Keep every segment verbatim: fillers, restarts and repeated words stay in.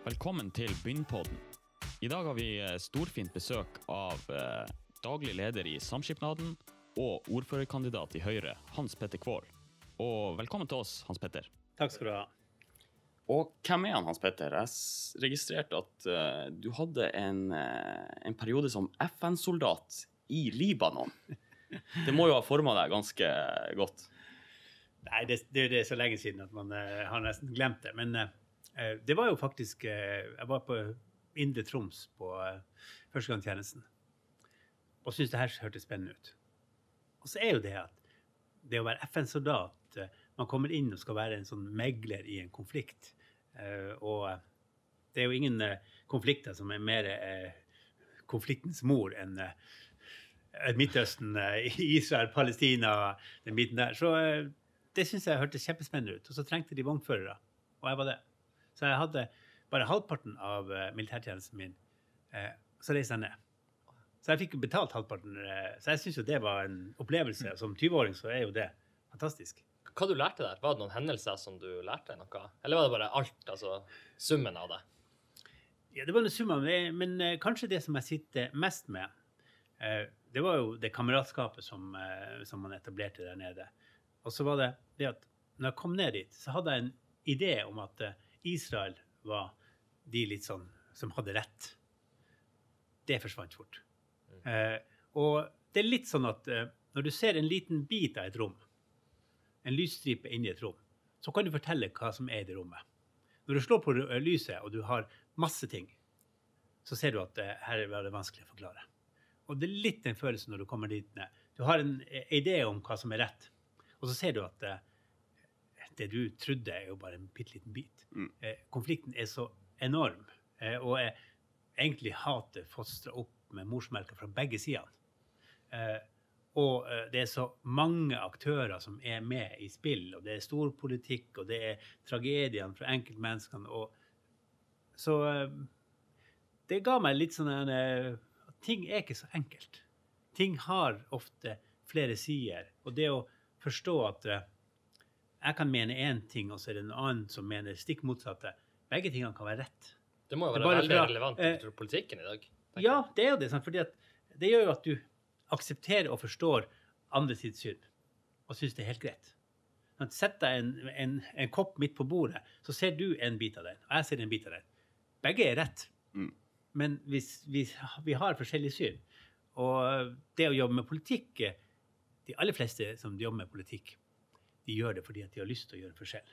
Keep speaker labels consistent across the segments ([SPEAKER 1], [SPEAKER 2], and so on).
[SPEAKER 1] Velkommen til Bynnpodden. I dag har vi storfint besøk av eh, daglig leder i Samskipnaden og ordførerkandidat i Høyre, Hans Petter Kvål. Og velkommen til oss, Hans Petter.
[SPEAKER 2] Takk skal du ha.
[SPEAKER 1] Og hvem er han, Hans Petter? Jeg s- registrerte at eh, du hadde en, eh, en periode som F N-soldat i Libanon. Det må jo ha formet deg ganske godt.
[SPEAKER 2] Nei, det, det, det er så lenge siden at man uh, har nesten glemt det. Men uh, det var jo faktisk, uh, jeg var på Indre Troms på uh, førstegangstjenesten. Og syntes det her hørtes spennende ut. Og så er jo det at det å være F N-soldat, uh, man kommer inn og skal være en sånn megler i en konflikt. Uh, og uh, det er jo ingen uh, konflikter som er mer uh, konfliktens mor enn uh, Midtøsten, uh, Israel, Palestina, den biten der. Så uh, det synes jeg hørtes kjempespennende ut. Og så trengte de vognførere, og jeg var det. Så jeg hadde bare halvparten av uh, militærtjenesten min, uh, så reiste jeg ned. Så jeg fikk betalt halvparten, uh, så jeg synes jo det var en opplevelse. Som tyve-åring så er jo det fantastisk.
[SPEAKER 3] Hva du lærte der? Var det noen hendelser som du lærte noe? Eller var det bare alt, altså summen av det?
[SPEAKER 2] Ja, det var en sum av det, men uh, kanskje det som jeg sitter mest med, uh, det var jo det kameratskapet som, uh, som man etablerte der nede. Og så var det det at når jeg kom ned dit, så hadde jeg en idé om at uh, Israel var de litt sånn som hadde rett. Det forsvant fort. Mm. Uh, og det er litt sånn at uh, når du ser en liten bit av et rom, en lysstripe inni et rom, så kan du fortelle hva som er i det rommet. Når du slår på lyset, og du har masse ting, så ser du at uh, her er det vanskelig å forklare. Og det er litt den følelsen når du kommer dit ned. Du har en uh, idé om hva som er rett. Og så ser du at uh, det du trodde er jo bare en bitteliten bit. Mm. Eh, konflikten er så enorm, eh, og er egentlig hatet fostret opp med morsmelka fra begge sider. Eh, og eh, det er så mange aktører som er med i spill, og det er stor politikk, og det er tragediene fra enkeltmenneskene. Og så eh, det ga meg litt sånn en, uh, at ting er ikke så enkelt. Ting har ofte flere sider, og det å forstå at uh, jeg kan mene en ting, og så er det en annen som mener stikk motsatte. Begge tingene kan være rett.
[SPEAKER 3] Det må jo være veldig fra, relevant til uh, politikken i dag.
[SPEAKER 2] Ja, det er jo det, sant? Fordi at det gjør jo at du aksepterer og forstår andre sitt syn, og synes det er helt greit. Sett deg en, en, en kopp midt på bordet, så ser du en bit av den, og jeg ser en bit av den. Begge er rett, mm. men hvis, vi, vi har forskjellige syn. Og det å jobbe med politikk, de aller fleste som jobber med politikk, de gjør det fordi at de har lyst til å gjøre en forskjell.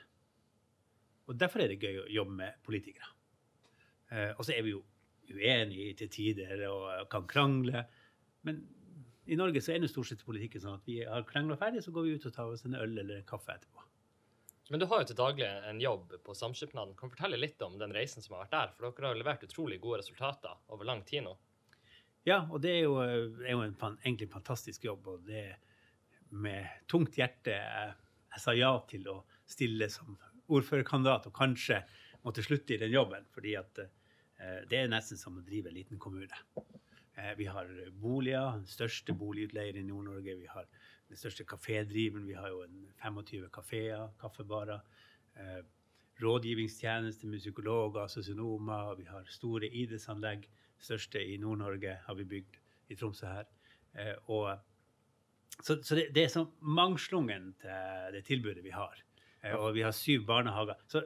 [SPEAKER 2] Og derfor er det gøy å jobbe med politikere. Eh, og så er vi jo uenige til tider og kan krangle. Men i Norge så er det stort sett politikken sånn at vi har kranglet ferdig, så går vi ut og tar oss en øl eller en kaffe etterpå.
[SPEAKER 3] Men du har jo til daglig en jobb på Samskipnaden. Kan du fortelle litt om den reisen som har vært der? For dere har levert utrolig gode resultater over lang tid nå.
[SPEAKER 2] Ja, og det er jo, er jo en, egentlig en fantastisk jobb, og det er med tungt hjerte jeg, jeg sa ja til å stille som ordførerkandidat og kanskje måtte slutte i den jobben, fordi at eh, det er nesten som å drive en liten kommune. Eh, vi har boliger, den største boligutleier i Nord-Norge, vi har den største kafédriven, vi har jo en tjuefem kaféer, kaffebarer, eh, rådgivningstjeneste med psykologer, sosionomer, vi har store idrettsanlegg, største i Nord-Norge har vi bygd i Tromsø her, eh, og Så, så det, det er så mangslungen til det tilbudet vi har. Eh, og vi har syv barnehager. Så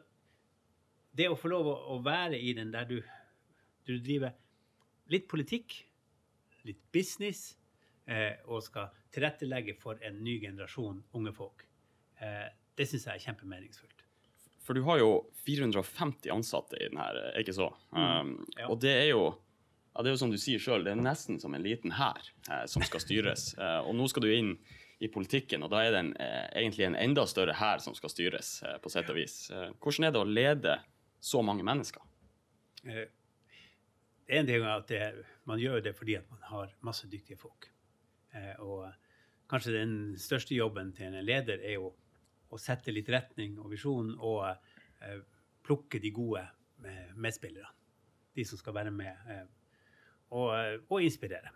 [SPEAKER 2] det å få lov å, å være i den der du, du driver litt politikk, litt business, eh, og skal tilrettelegge for en ny generasjon unge folk, eh, det synes jeg er kjempemeningsfullt.
[SPEAKER 1] For du har jo fire hundre og femti ansatte i den her, ikke så? Mm, um, ja. Og det er jo Ja, det er jo som du sier selv, det er nesten som en liten hær eh, som skal styres. Eh, og nå skal du inn i politikken, og da er det en, eh, egentlig en enda større hær som skal styres eh, på sett og vis. Eh, hvordan er det å lede så mange mennesker?
[SPEAKER 2] Eh, det er en ting at det, man gjør det fordi at man har masse dyktige folk. Eh, og kanskje den største jobben til en leder er jo å sette litt retning og visjon og eh, plukke de gode medspillerne. De som skal være med eh, Og, og inspirere.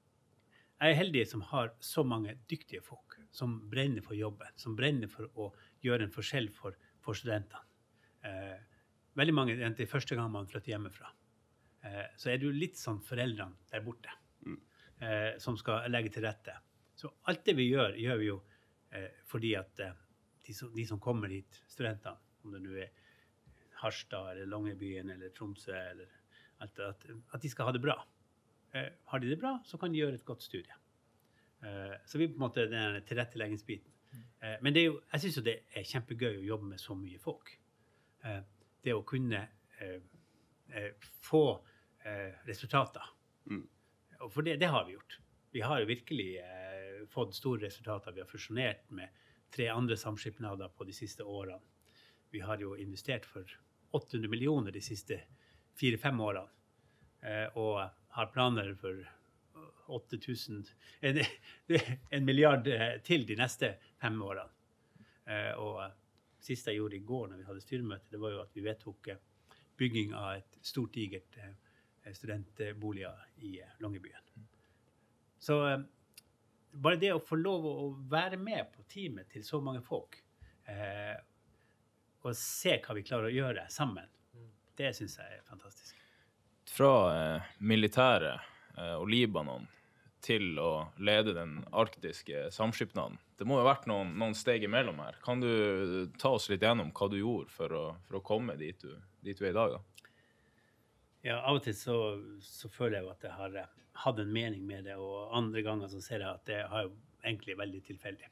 [SPEAKER 2] Jeg er heldig som har så mange dyktige folk som brenner for jobben, som brenner for å gjøre en forskjell for, for studentene. Eh, veldig mange, det er første gang man flytter hjemmefra. Eh, så er du litt sånn foreldrene der borte, mm. eh, som skal legge til rette. Så alt det vi gjør, gjør vi jo eh, fordi at eh, de, som, de som kommer hit, studentene, om det nå er Harstad, eller Longyearbyen, eller Tromsø, eller alt det, at, at de skal ha det bra. Eh, har de det bra, så kan de gjøre et godt studie. Eh, så vi på en måte den tilretteleggingsbiten. Eh, men det er jo, jeg synes jo det er kjempegøy å jobbe med så mye folk. Eh, det å kunne eh, eh, få eh, resultater. Mm. Og for det, det har vi gjort. Vi har jo virkelig eh, fått store resultater. Vi har fusjonert med tre andre samskipnader på de siste årene. Vi har jo investert for åtte hundre millioner de siste fire-fem årene. Eh, og har planer for åtte tusen, en, en milliard til de neste fem årene. Eh, og siste jeg gjorde i går når vi hadde styremøte, det var jo at vi vedtok bygging av et stort digert eh, studentboliger i eh, Longyearbyen. Så eh, bare det å få lov å være med på teamet til så mange folk, eh, og se hva vi klarer å gjøre sammen, det synes jeg er fantastisk.
[SPEAKER 4] Fra eh, militæret eh, og Libanon til å lede den arktiske samskipnaden. Det må jo ha vært noen, noen steg imellom her. Kan du ta oss litt gjennom hva du gjorde for å, for å komme dit du, dit du er i dag? Da?
[SPEAKER 2] Ja, av og til så, så føler jeg jo at jeg har hatt en mening med det, og andre ganger så ser jeg at det har jo egentlig veldig tilfeldig.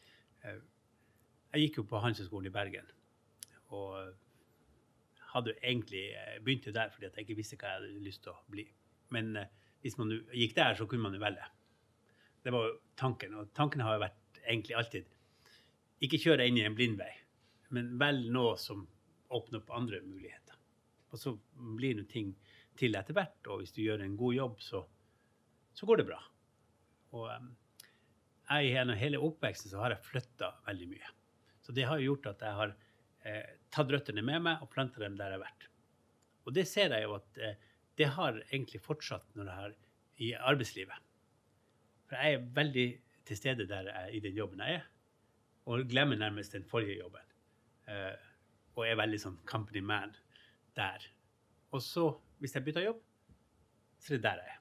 [SPEAKER 2] Jeg gikk jo på Handelshøyskolen i Bergen, og hadde egentlig begynt der fordi at jeg ikke visste hva jeg hadde lyst til å bli. Men hvis man gikk der, så kunne man jo velge. Det var jo tanken, og tanken har jo vært egentlig alltid ikke kjøre inn i en blindvei, men velg noe som åpner opp andre muligheter. Og så blir det ting til etter hvert, og hvis du gjør en god jobb, så, så går det bra. Og um, jeg gjennom hele oppveksten så har jeg flyttet veldig mye. Så det har jo gjort at jeg har eh, tatt røttene med meg og plantet dem der jeg har vært. Og det ser jeg jo at eh, det har egentlig fortsatt når jeg er i arbeidslivet. For jeg er veldig til stede der jeg er i den jobben jeg er, og glemmer nærmest den forrige jobben. Uh, og er veldig sånn company man der. Og så, hvis jeg bytter jobb, så er det der jeg er.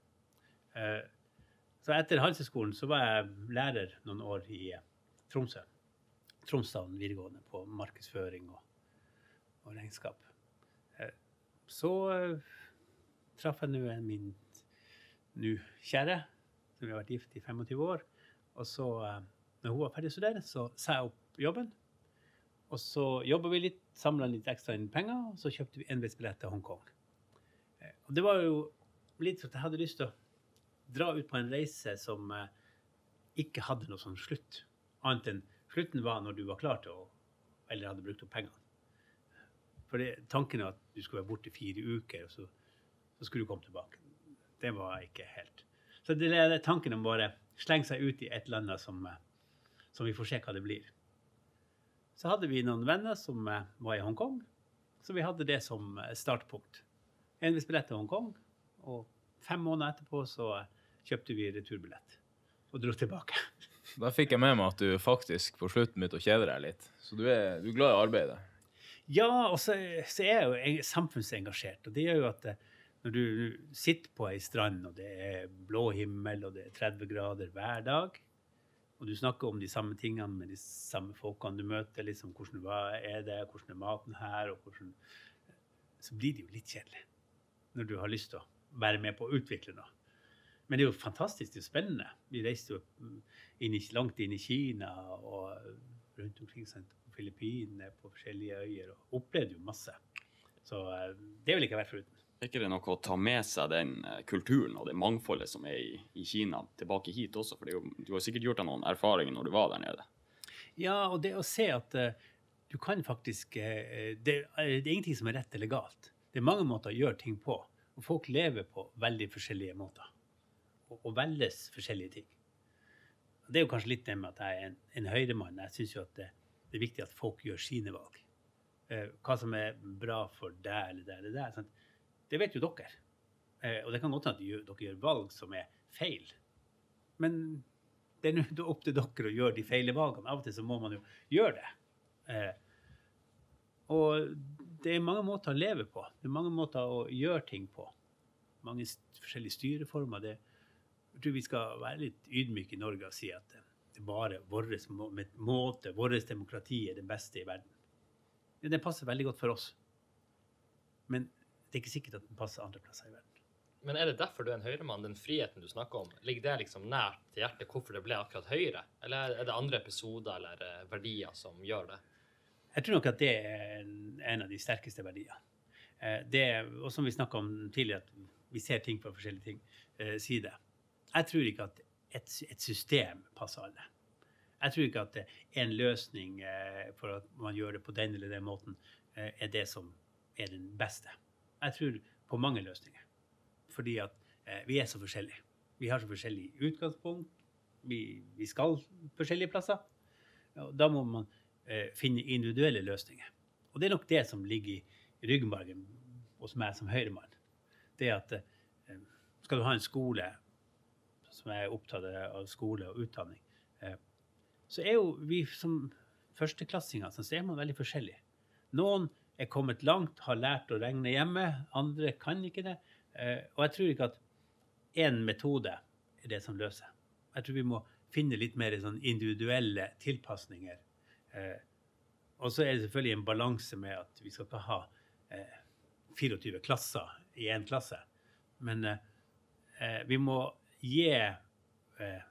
[SPEAKER 2] Uh, så etter Handelshøyskolen så var jeg lærer noen år i uh, Tromsø. Tromsdalen videregående på markedsføring og, og regnskap. Uh, så uh, traff jeg nå min nå kjære, som vi har vært gift i femogtyve år. Og så, når hun var ferdig å studere, så sa jeg opp jobben. Og så jobbet vi litt, samlet litt ekstra inn penger, og så kjøpte vi enveisbillett til Hongkong. Og det var jo litt sånn at jeg hadde lyst til å dra ut på en reise som ikke hadde noe sånn slutt. Annet enn slutten var når du var klar til å, eller hadde brukt opp pengene. For det, tanken er at du skulle være borte i fire uker, og så så skulle du komme tilbake. Det var ikke helt. Så det er tanken om bare slenge seg ut i et eller annet som, som vi får se hva det blir. Så hadde vi noen venner som var i Hongkong, så vi hadde det som startpunkt. Enveisbillett til Hongkong, og fem måneder etterpå så kjøpte vi returbillett og dro tilbake.
[SPEAKER 4] Da fikk jeg med meg at du faktisk på slutten begynte å kjede deg litt. Så du er, du er glad i arbeidet?
[SPEAKER 2] Ja, og så, så er jeg jo samfunnsengasjert, og det gjør jo at når du sitter på en strand, og det er blå himmel, og det er tretti grader hver dag, og du snakker om de samme tingene med de samme folkene du møter, liksom hvordan hva er det, hvordan er maten her, og hvordan, så blir det jo litt kjedelig når du har lyst til å være med på å utvikle noe. Men det er jo fantastisk, det er jo spennende. Vi reiste jo inn i, langt inn i Kina, og rundt omkring på Filippinene, på forskjellige øyer, og opplevde jo masse. Så det vil ikke være foruten.
[SPEAKER 1] Er ikke det noe å ta med seg den kulturen og det mangfoldet som er i, i Kina tilbake hit også? For det er jo, du har sikkert gjort deg noen erfaringer når du var der nede.
[SPEAKER 2] Ja, og det å se at uh, du kan faktisk, uh, det, uh, det er ingenting som er rett eller galt. Det er mange måter å gjøre ting på, og folk lever på veldig forskjellige måter, og, og velges forskjellige ting. Og det er jo kanskje litt det med at jeg er en, en høyremann. Jeg synes jo at det, det er viktig at folk gjør sine valg. Uh, hva som er bra for deg eller deg eller deg, sant? Det vet jo dere. Eh, og det kan godt hende at dere gjør valg som er feil. Men det er nå opp til dere å gjøre de feile valgene. Av og til så må man jo gjøre det. Eh, og det er mange måter å leve på. Det er mange måter å gjøre ting på. Mange forskjellige styreformer. Det, jeg tror vi skal være litt ydmyke i Norge og si at det er bare vår måte, vår demokrati er det beste i verden. Det passer veldig godt for oss. Men det er ikke sikkert at den passer andre plasser i verden.
[SPEAKER 3] Men er det derfor du er en høyremann, den friheten du snakker om? Ligger det liksom nært til hjertet hvorfor det ble akkurat høyre? Eller er det andre episoder eller verdier som gjør det?
[SPEAKER 2] Jeg tror nok at det er en av de sterkeste verdiene. Det, og som vi snakket om tidligere, at vi ser ting på forskjellige ting, eh, side. Jeg tror ikke at et, et system passer alle. Jeg tror ikke at en løsning eh, for at man gjør det på den eller den måten eh, er det som er den beste. Jeg tror på mange løsninger. Fordi at eh, vi er så forskjellige. Vi har så forskjellig utgangspunkt. Vi, vi skal forskjellige plasser. Og da må man eh, finne individuelle løsninger. Og det er nok det som ligger i ryggmargen hos meg som høyremann. Det at eh, skal du ha en skole som er opptatt av skole og utdanning, eh, så er jo vi som førsteklassinger, så er man veldig forskjellige. Noen er kommet langt, har lært å regne hjemme, andre kan ikke det. Uh, og jeg tror ikke at en metode er det som løser. Jeg tror vi må finne litt mer sånn individuelle tilpasninger. Uh, og så er det selvfølgelig en balanse med at vi skal ikke ha uh, fireogtyve klasser i en klasse. Men uh, uh, vi må gi uh,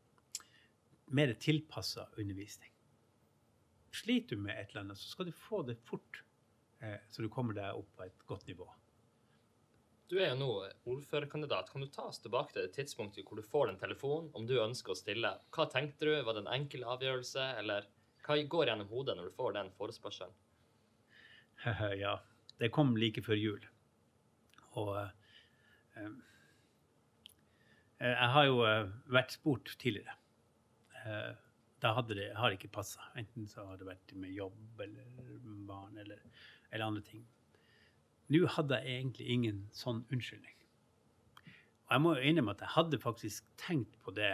[SPEAKER 2] mer tilpasset undervisning. Sliter du med et eller annet, så skal du få det fort, uh, så du kommer deg opp på et godt nivå.
[SPEAKER 3] Du er jo nå ordførerkandidat. Kan du ta oss tilbake til det tidspunktet hvor du får den telefonen, om du ønsker å stille? Hva tenkte du? Var det en enkel avgjørelse? Eller hva går gjennom hodet når du får den forespørselen?
[SPEAKER 2] Ja, det kom like før jul. Og uh, jeg har jo uh, vært spurt tidligere. Uh, da hadde det, har det ikke passet. Enten så har det vært med jobb eller barn eller, eller andre ting. Nå hadde jeg egentlig ingen sånn unnskyldning. Og jeg må jo innrømme at jeg hadde faktisk tenkt på det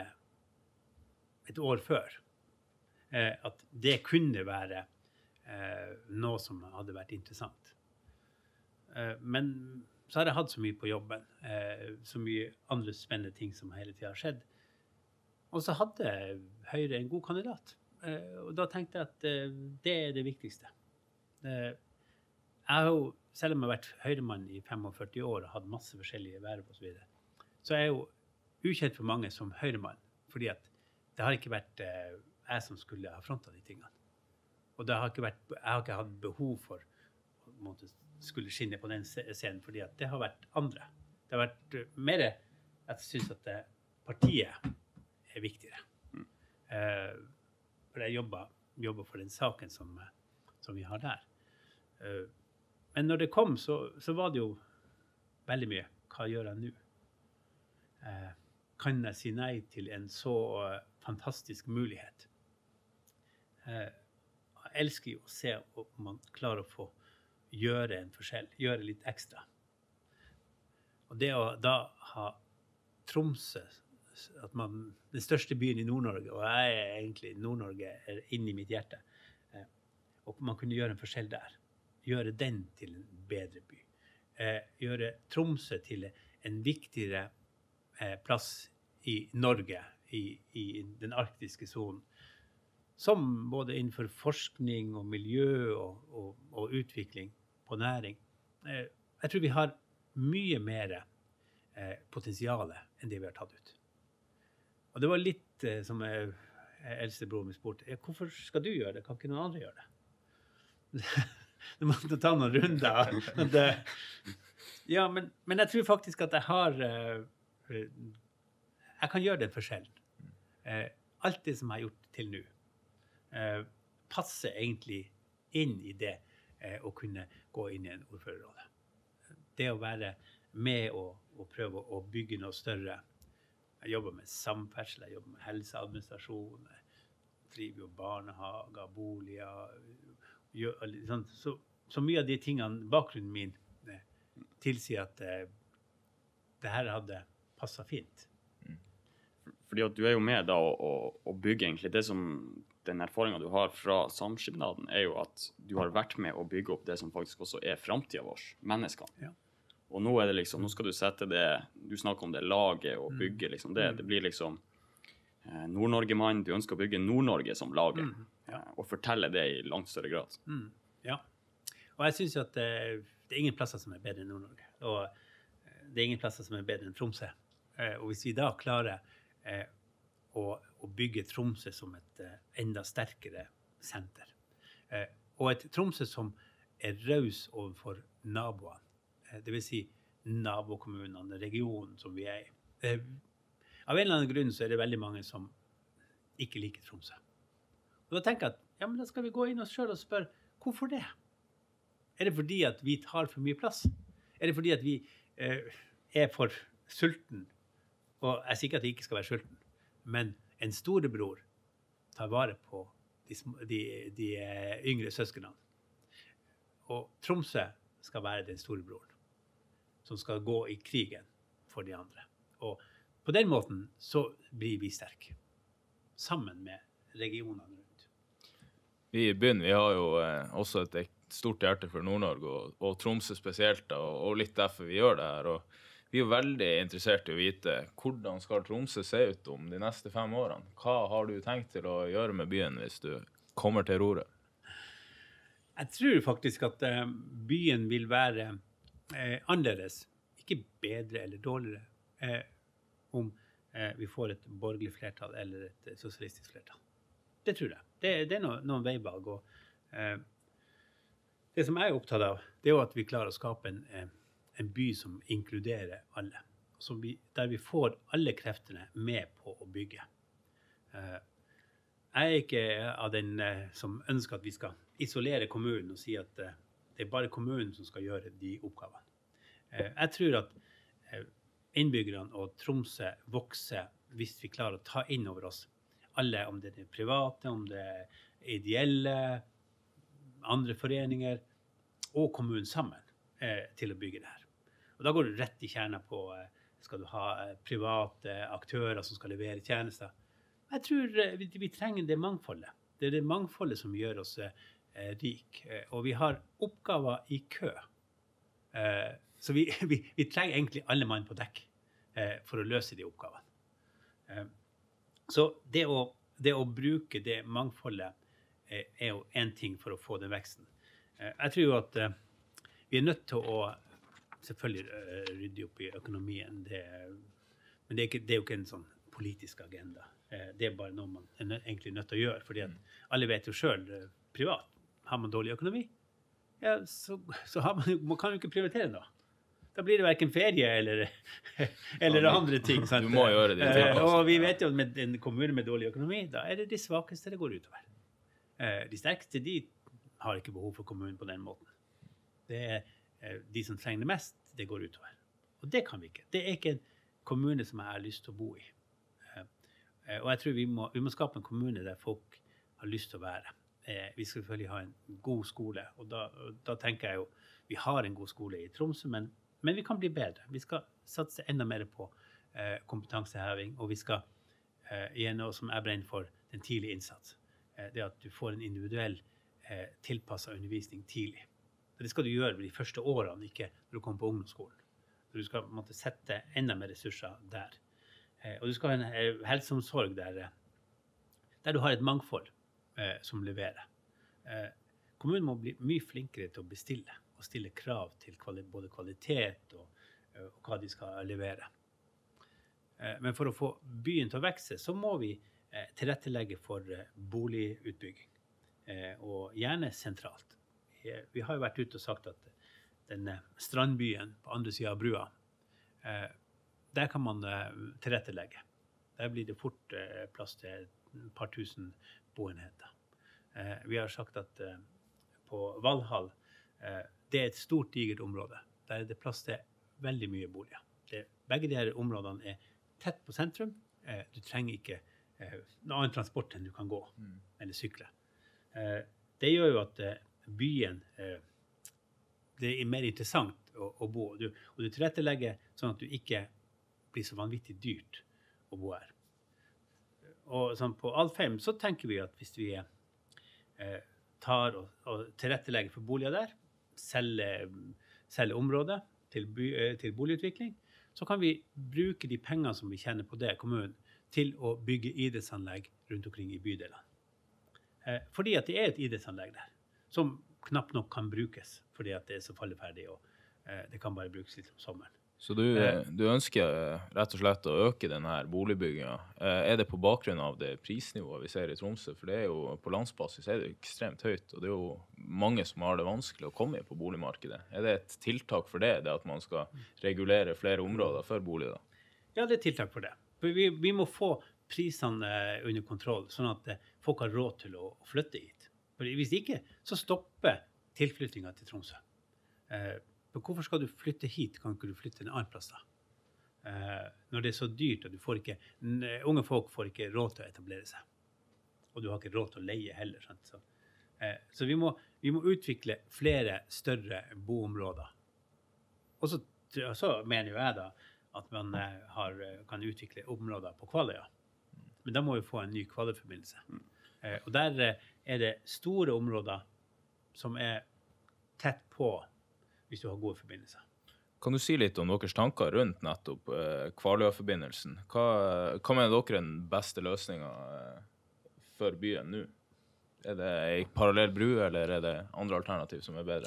[SPEAKER 2] et år før. Eh, at det kunne være eh, noe som hadde vært interessant. Eh, men så har jeg hatt så mye på jobben, eh, så mye andre spennende ting som hele tiden har skjedd. Og så hadde Høyre en god kandidat. Eh, og da tenkte jeg at eh, det er det viktigste. Eh, jeg har jo, selv om jeg har vært høyremann i femogførti år og hatt masse forskjellige verv og så videre, så er jeg jo ukjent for mange som høyremann, fordi at det har ikke vært eh, jeg som skulle ha frontet de tingene. Og det har ikke vært, jeg har ikke hatt behov for å måtte skulle skinne på den scenen, fordi at det har vært andre. Det har vært uh, mer at jeg synes at det, partiet er viktigere. Mm. Uh, for jeg jobber, jobber for den saken som, som vi har der. Uh, Men når det kom, så, så var det jo veldig mye. Hva gjør jeg nå? Eh, kan jeg si nei til en så uh, fantastisk mulighet? Eh, jeg elsker jo å se om man klarer å få gjøre en forskjell, gjøre litt ekstra. Og det å da ha Tromsø, at man, den største byen i Nord-Norge, og jeg er egentlig Nord-Norge er inne i mitt hjerte, eh, og man kunne gjøre en forskjell der. Gjøre den til en bedre by. Eh, gjøre Tromsø til en viktigere eh, plass i Norge, i, i den arktiske zonen, som både innenfor forskning og miljø og, og, og utvikling på næring. Eh, jeg tror vi har mye mer eh, potensiale enn det vi har tatt ut. Og det var litt eh, som jeg, eldste bror min spurte, ja, hvorfor skal du gjøre det? Kan ikke noen andre gjøre det? Du måtte ta noen runder. Det, ja, men, men jeg tror faktisk at jeg har uh, jeg kan gjøre det forskjellen. Uh, alt det som jeg har gjort til nå uh, passer egentlig inn i det uh, å kunne gå inn i en ordførerrolle. Det å være med og, og prøve å bygge noe større. Jeg jobber med samferdsel, jeg jobber med helseadministrasjon, jeg driver jo barnehager, boliger, Så, så mye av de tingene, bakgrunnen min, eh, tilsier at eh, det her hadde passet fint.
[SPEAKER 1] For, fordi at du er jo med da å, å, å bygge egentlig det som den erfaringen du har fra samskipnaden er jo at du har vært med å bygge opp det som faktisk også er fremtiden vår, menneskene.
[SPEAKER 2] Ja.
[SPEAKER 1] Og nå er det liksom, nå skal du sette det, du snakker om det laget og bygge liksom det, det blir liksom eh, Nord-Norge-mann, du ønsker å bygge Nord-Norge som laget,
[SPEAKER 2] Mm, ja.
[SPEAKER 1] eh, og fortelle det i langt større grad.
[SPEAKER 2] Mm, ja. Og jeg synes jo at eh, det er ingen plasser som er bedre enn Nord-Norge, og eh, det er ingen plasser som er bedre enn Tromsø. Eh, og hvis vi da klarer eh, å, å bygge Tromsø som et eh, enda sterkere senter, eh, og et Tromsø som er raus overfor naboene, eh, det vil si nabokommunene, regionen som vi er i. Eh, av en eller annen grunn så er det veldig mange som ikke liker Tromsø. Og da tenker jeg at, ja, men da skal vi gå inn oss selv og spørre, hvorfor det? Er det fordi at vi tar for mye plass? Er det fordi at vi eh, er for sulten? Og jeg sier ikke at vi ikke skal være sulten, men en storebror tar vare på de, de, de yngre søsknene. Og Tromsø skal være den storebroren som skal gå i krigen for de andre. Og på den måten så blir vi sterke, sammen med regionene rundt.
[SPEAKER 4] Vi i byen, vi har jo eh, også et stort hjerte for Nord-Norge, og, og Tromsø spesielt, da, og, og litt derfor vi gjør det her. Og vi er veldig interessert i å vite hvordan skal Tromsø se ut om de neste fem årene. Hva har du tenkt til å gjøre med byen hvis du kommer til roret?
[SPEAKER 2] Jeg tror faktisk at uh, byen vil være uh, annerledes, ikke bedre eller dårligere, uh, om uh, vi får et borgerlig flertall eller et uh, sosialistisk flertall. Det tror jeg. Det, det er no, noen veivalg. Og, uh, det som jeg er opptatt av, det er jo at vi klarer å skape en, uh, en by som inkluderer alle, som vi, der vi får alle kreftene med på å bygge. Uh, Jeg er ikke av den uh, som ønsker at vi skal isolere kommunen og si at uh, det er bare kommunen som skal gjøre de oppgavene. Uh, jeg tror at uh, innbyggerne og Tromsø vokser hvis vi klarer å ta inn over oss alle, om det er private, om det er ideelle, andre foreninger og kommunen sammen uh, til å bygge det her. Og da går du rett i kjernen på uh, skal du ha uh, private aktører som skal levere tjenester. Jeg tror vi, vi trenger det mangfoldet. Det er det mangfoldet som gjør oss eh, rik. Eh, og vi har oppgaver i kø. Eh, så vi, vi, vi trenger egentlig alle mann på dekk eh, for å løse de oppgavene. Eh, så det å, det å bruke det mangfoldet eh, er jo en ting for å få den veksten. Eh, jeg tror jo at eh, vi er nødt til å selvfølgelig uh, rydde opp i økonomien. Det, men det er, ikke, det er jo ikke en sånn politisk agenda. Det er bare noe man er egentlig nødt til å gjøre, fordi at alle vet jo selv, privat, har man dårlig økonomi, ja, så, så har man, man kan jo ikke prioritere noe. Da blir det hverken ferie eller, eller andre ting. Sant?
[SPEAKER 4] Du må gjøre det.
[SPEAKER 2] Og vi vet jo at med en kommune med dårlig økonomi, da er det de svakeste det går utover. De sterkeste, de har ikke behov for kommunen på den måten. Det er de som trenger det mest, det går utover. Og det kan vi ikke. Det er ikke en kommune som jeg har lyst til å bo i. Og jeg tror vi må, vi må skape en kommune der folk har lyst til å være. Eh, vi skal selvfølgelig ha en god skole, og da, da tenker jeg jo, vi har en god skole i Tromsø, men, men vi kan bli bedre. Vi skal satse enda mer på eh, kompetanseheving, og vi skal eh, gjøre noe som jeg brenner for, den tidlige innsats. Eh, det at du får en individuell eh, tilpasset undervisning tidlig. Så det skal du gjøre de første årene, ikke når du kommer på ungdomsskolen. Så du skal måtte sette enda mer ressurser der. Og du skal ha en helseomsorg der, der du har et mangfold eh, som leverer. Eh, kommunen må bli mye flinkere til å bestille og stille krav til kvali- både kvalitet og, og hva de skal levere. Eh, men for å få byen til å vekse, så må vi eh, tilrettelegge for eh, boligutbygging, eh, og gjerne sentralt. Vi, vi har jo vært ute og sagt at denne strandbyen på andre siden av brua, eh, der kan man uh, tilrettelegge. Der blir det fort uh, plass til et par tusen boenheter. Uh, vi har sagt at uh, på Valhall, uh, det er et stort digert område. Der er det plass til veldig mye boliger. Det, begge de her områdene er tett på sentrum. Uh, du trenger ikke uh, noe annen transport enn du kan gå, mm. eller sykle. Uh, det gjør jo at uh, byen, uh, det er mer interessant å, å bo. Du, og du tilrettelegger sånn at du ikke blir så vanvittig dyrt å bo her. og sånn på Alfheim så tenker vi at hvis vi eh, tar og, og tilrettelegger for boliger der, selger, selger området til, by, eh, til boligutvikling, så kan vi bruke de pengene som vi tjener på det, kommunen, til å bygge idrettsanlegg rundt omkring i bydelene. Eh, fordi at det er et idrettsanlegg der, som knapt nok kan brukes, fordi at det er så falleferdig, og eh, det kan bare brukes litt om sommeren.
[SPEAKER 4] Så du, du ønsker rett og slett å øke denne boligbyggingen. Er det på bakgrunn av det prisnivået vi ser i Tromsø? For det er jo, på landsbasis er det ekstremt høyt, og det er jo mange som har det vanskelig å komme på boligmarkedet. Er det et tiltak for det, det at man skal regulere flere områder for bolig da?
[SPEAKER 2] Ja, det er tiltak for det. For vi, vi må få prisene under kontroll, sånn at folk har råd til å flytte hit. For hvis ikke, så stopper tilflyttingen til Tromsø. Eh, Men hvorfor skal du flytte hit? Kan ikke du flytte en annen plass da? Eh, når det er så dyrt, og du får ikke, unge folk får ikke råd til å etablere seg. Og du har ikke råd til å leie heller. Sant? Så, eh, så vi, må, vi må utvikle flere større boområder. Og så, så mener jo jeg da at man eh, har, kan utvikle områder på Kvaløya. Men da må vi få en ny Kvaløyforbindelse. Eh, og der eh, er det store områder som er tett på hvis du har gode forbindelser.
[SPEAKER 4] Kan du si litt om deres tanker rundt nettopp eh, Kvaløya-forbindelsen? Hva, hva mener dere er den beste løsningen eh, for byen nå? Er det en parallell bru, eller er det andre alternativ som er bedre?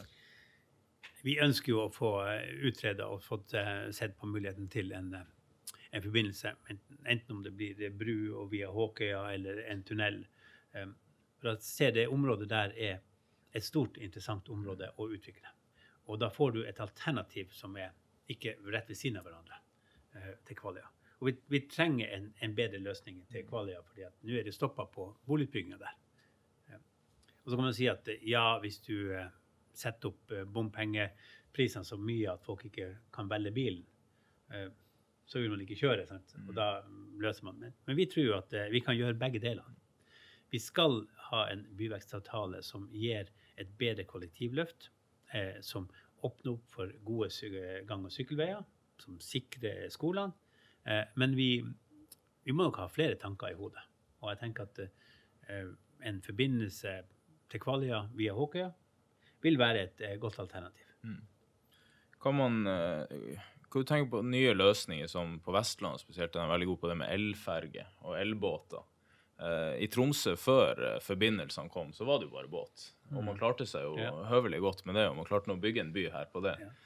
[SPEAKER 2] Vi ønsker jo å få utredet og fått uh, sett på muligheten til en, en forbindelse, enten om det blir bru og via Håkøya eller en tunnel. Um, for at se det området der er et stort, interessant område å utvikle. Og da får du et alternativ som er ikke rett ved siden av hverandre uh, til Kvaløya. Og vi, vi trenger en, en bedre løsning til Kvaløya, fordi at nå er det stoppet på boligutbyggingen der. Uh, og så kan man si at ja, hvis du uh, setter opp uh, bompengeprisene så mye at folk ikke kan velge bilen, uh, så vil man ikke kjøre, sant? Og da løser man det. Men vi tror at uh, vi kan gjøre begge delene. Vi skal ha en byvekstavtale som gir et bedre kollektivløft, Eh, som åpner opp for gode gang- og sykkelveier, som sikrer skolene. Eh, men vi, vi må nok ha flere tanker i hodet. Og jeg tenker at eh, en forbindelse til Kvaløya via Håkøya vil være et eh, godt alternativ.
[SPEAKER 4] Mm. Kan man, eh, kan du tenke på nye løsninger som på Vestland spesielt, er veldig god på det med elferge og elbåter? Uh, I Tromsø, før uh, forbindelsene kom, så var det jo bare båt. Og man klarte seg jo ja. høvelig godt med det, og man klarte å bygge en by her på det. Ja.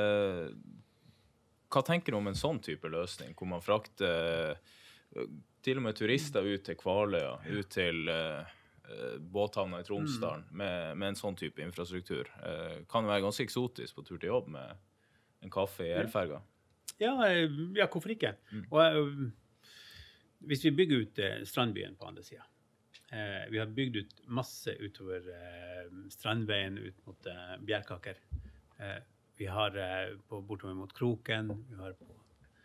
[SPEAKER 4] Uh, hva tenker du om en sånn type løsning, hvor man frakter uh, til og med turister ut til Kvaløya, ut til uh, uh, båthavna i Tromsdalen, mm. med, med en sånn type infrastruktur? Uh, kan det være ganske eksotisk på tur til jobb med en kaffe i elferga?
[SPEAKER 2] Ja, ja hvorfor ikke? Mm. Og jeg hvis vi bygger ut eh, Strandbyen på andre siden, eh, vi har bygd ut masse utover eh, Strandveien ut mot eh, Bjerkaker. Eh, vi har eh, på, bortover mot Kroken, vi har på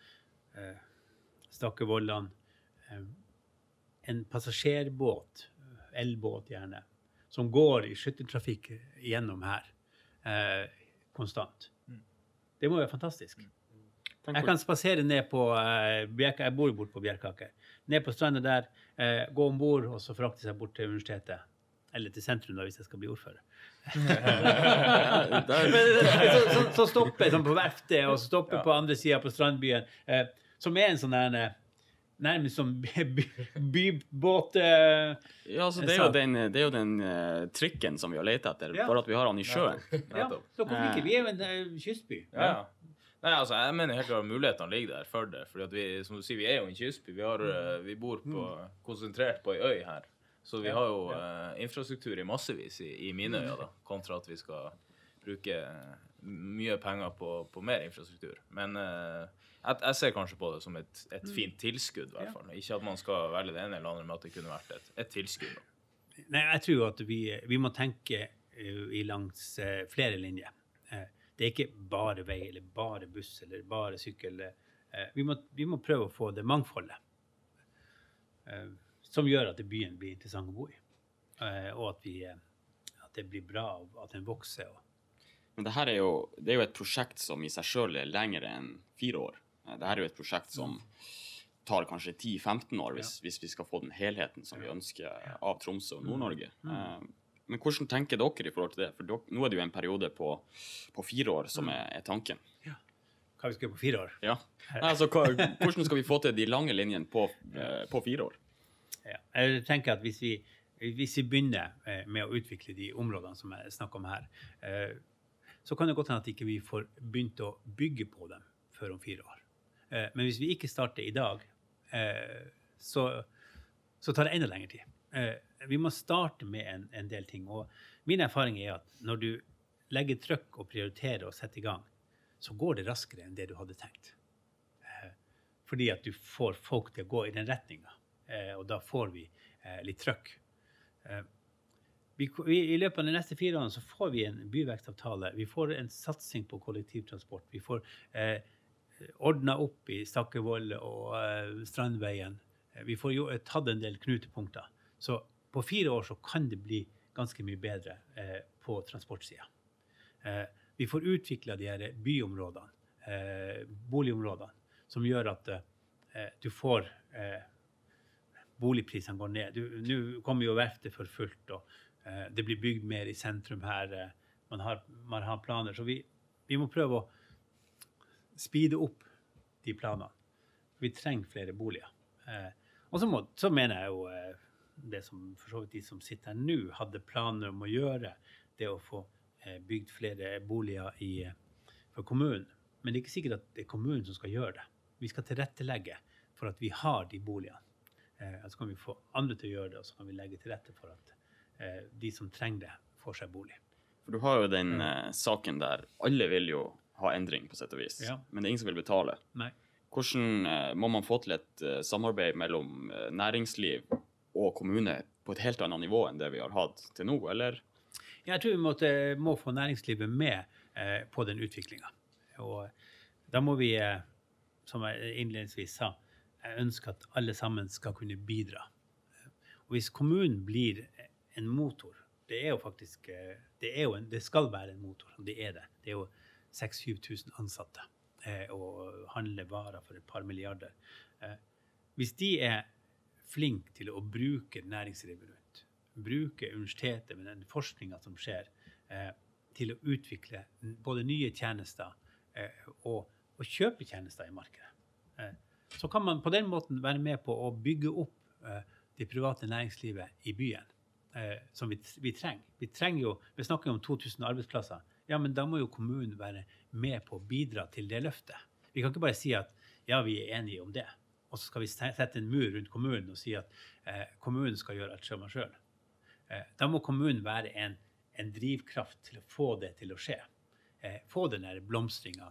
[SPEAKER 2] eh, Stakkevollan, eh, en passasjerbåt, elbåt gjerne, som går i skytteltrafikk gjennom her eh, konstant. Det må være fantastisk. Jeg kan spasere ned på uh, Bjerka, jeg bor bort på Bjerkaker. Ned på strandet der, uh, gå ombord og så frakte seg bort til universitetet. Eller til sentrum da, hvis jeg skal bli ordfører. så, så, så stopper jeg sånn på verftet, og så stopper ja. på andre siden på Strandbyen, uh, som er en sånn der, nærmest som bybåt. Uh,
[SPEAKER 1] ja, altså det er jo den, det er jo den uh, trykken som vi har letet etter, ja. bare at vi har han i sjøen.
[SPEAKER 2] Ja, så hvorfor ikke? Vi er jo en uh, kystby.
[SPEAKER 4] Ja, ja. Nei, altså, jeg mener helt klart mulighetene ligger der for det, fordi at vi, som du sier, vi er jo en kystby, vi, har, vi bor på, konsentrert på en øy her, så vi har jo uh, infrastruktur i massevis i, i mine øyer da, kontra at vi skal bruke mye penger på, på mer infrastruktur. Men uh, jeg, jeg ser kanskje på det som et, et fint tilskudd i hvert fall, ikke at man skal velge det ene eller andre, men at det kunne vært et, et tilskudd. Da.
[SPEAKER 2] Nei, jeg tror at vi, vi må tenke uh, i langs uh, flere linjer. Uh, Det er ikke bare vei, eller bare buss, eller bare sykkel. Vi må, vi må prøve å få det mangfoldet, som gjør at byen blir interessant å bo i. Og at, vi, at det blir bra, at den vokser.
[SPEAKER 1] Men det her er jo, det er jo et prosjekt som i seg selv er lengre enn fire år. Det her er jo et prosjekt som tar kanskje ti til femten år hvis, ja. hvis vi skal få den helheten som vi ønsker av Tromsø og Nord-Norge. Mm. Mm. Men hvordan tenker dere i forhold til det? For dere, nå er det jo en periode på, på fire år som er, er tanken.
[SPEAKER 2] Ja. Hva vi skal gjøre på fire år?
[SPEAKER 1] Ja. Nei, altså, hva, hvordan skal vi få til de lange linjene på, eh, på fire år?
[SPEAKER 2] Ja. Jeg tenker at hvis vi, hvis vi begynner eh, med å utvikle de områdene som jeg snakker om her, eh, så kan det godt hende at ikke vi får begynt å bygge på dem før om fire år. Eh, men hvis vi ikke starter i dag, eh, så, så tar det enda lengre tid. Eh, vi må starte med en, en del ting. Og min erfaring er at når du legger trykk og prioriterer og setter i gang, så går det raskere enn det du hadde tenkt. Eh, fordi at du får folk til å gå i den retningen, eh, og da får vi eh, litt trykk. Eh, vi, vi, I løpet av de neste fire årene så får vi en byvekstavtale, vi får en satsing på kollektivtransport, vi får eh, ordnet opp i Stakkevoll og eh, Strandveien, eh, vi får jo tatt en del knutepunkter. Så på fire år så kan det bli ganske mye bedre eh, på transportsiden. Eh, Vi får utviklet de her byområdene, eh, boligområdene, som gjør at eh, du får eh, boligprisene går ned. Nå kommer jo verftet for fullt, og eh, det blir bygd mer i sentrum her. Eh, man, har, man har planer, så vi, vi må prøve å speede opp de planene. Vi trenger flere boliger. Eh, og så, må, så mener jeg jo eh, det som for så vidt de som sitter her nå hadde planer om å gjøre, det å få bygd flere boliger i, for kommunen. Men det er ikke sikkert at det er kommunen som skal gjøre det. Vi skal tilrettelegge for at vi har de boligene. Eh, så kan vi få andre til å gjøre det, og så kan vi legge til rette for at eh, de som trenger det, får seg bolig.
[SPEAKER 1] For du har jo den eh, saken der alle vil jo ha endring på sett og vis, ja. Men det er ingen som vil betale.
[SPEAKER 2] Nei.
[SPEAKER 1] Hvordan eh, må man få til et eh, samarbeid mellom eh, næringsliv og kommune på et helt annet nivå enn det vi har hatt til nå, eller?
[SPEAKER 2] Jeg tror vi måtte, må få næringslivet med eh, på den utviklingen. Og da må vi, eh, som jeg innledningsvis sa, jeg ønsker at alle sammen skal kunne bidra. Og hvis kommunen blir en motor, det er jo faktisk, det, er jo en, det skal være en motor, og det er det. Det er jo seks til syv tusen ansatte eh, og handler varer for et par milliarder. Eh, hvis de er flinke til å bruke næringslivet rundt, bruke universitetet med den forskningen som skjer, eh, til å utvikle både nye tjenester eh, og, og kjøpe tjenester i markedet. Eh, så kan man på den måten være med på å bygge opp eh, det private næringslivet i byen, eh, som vi, vi trenger. Vi trenger jo, vi snakker om to tusen arbeidsplasser, ja, men da må jo kommunen være med på å bidra til det løftet. Vi kan ikke bare si at, ja, vi er enige om det, og så skal vi sette en mur rundt kommunen og si at eh, kommunen skal gjøre alt selv selv. Da må kommunen være en, en drivkraft til å få det til å skje. Eh, få den der blomstringen.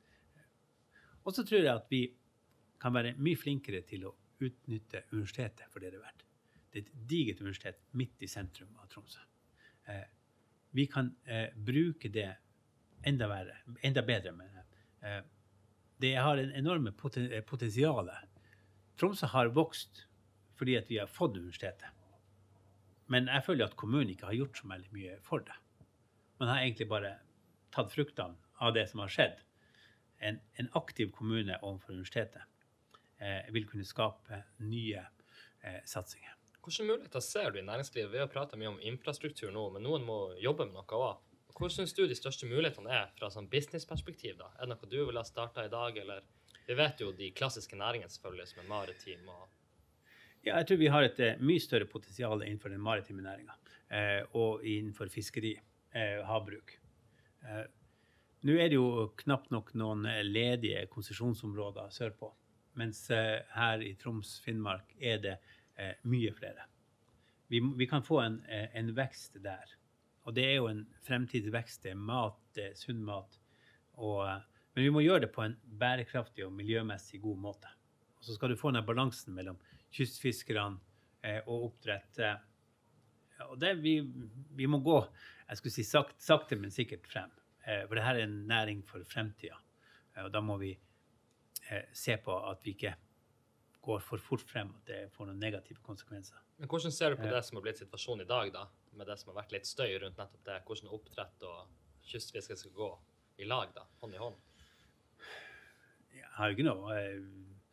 [SPEAKER 2] Og så tror jeg at vi kan være mye flinkere til å utnytte universitetet for det det er verdt. Det er et digert universitet midt i sentrum av Tromsø. Eh, vi kan eh, bruke det enda, verre, enda bedre. Men, eh, det har en enorme poten, potensiale. Tromsø har vokst fordi at vi har fått universitetet. Men jeg føler at kommunen ikke har gjort så veldig mye for det. Man har egentlig bare tatt fruktene av det som har skjedd. En, en aktiv kommune overfor universitetet eh, vil kunne skape nye eh, satsinger.
[SPEAKER 3] Hvilke muligheter ser du i næringslivet? Vi har pratet mye om infrastruktur nå, men noen må jobbe med noe også. Hvor synes du de største mulighetene er fra sånn businessperspektiv da? Er det noe du vil ha startet i dag, eller? Vi vet jo de klassiske næringene selvfølgelig, som er maritim og...
[SPEAKER 2] Ja, jeg tror vi har et uh, mye større potensial innenfor den maritime næringen, uh, og innenfor fiskeri, uh, havbruk. Uh, nå er det jo knapt nok noen ledige konsesjonsområder sørpå, mens uh, her i Troms, Finnmark, er det uh, mye flere. Vi, vi kan få en, uh, en vekst der, og det er jo en fremtidsvekst, det er mat, det er sunn mat, og, uh, men vi må gjøre det på en bærekraftig og miljømessig god måte. Og så skal du få denne balansen mellom kystfiskerne eh, og oppdrett. Eh, og det, vi, vi må gå, jeg skulle si sakte, sakte men sikkert frem. Eh, for dette er en næring for fremtiden. Eh, og da må vi eh, se på at vi ikke går for fort frem, at det får noen negative konsekvenser.
[SPEAKER 3] Men hvordan ser du på det som har blitt situasjonen i dag da? Med det som har vært litt støy rundt nettopp det, hvordan oppdrett og kystfiske skal gå i lag da, hånd i hånd?
[SPEAKER 2] Jeg har jo ikke noe... Eh,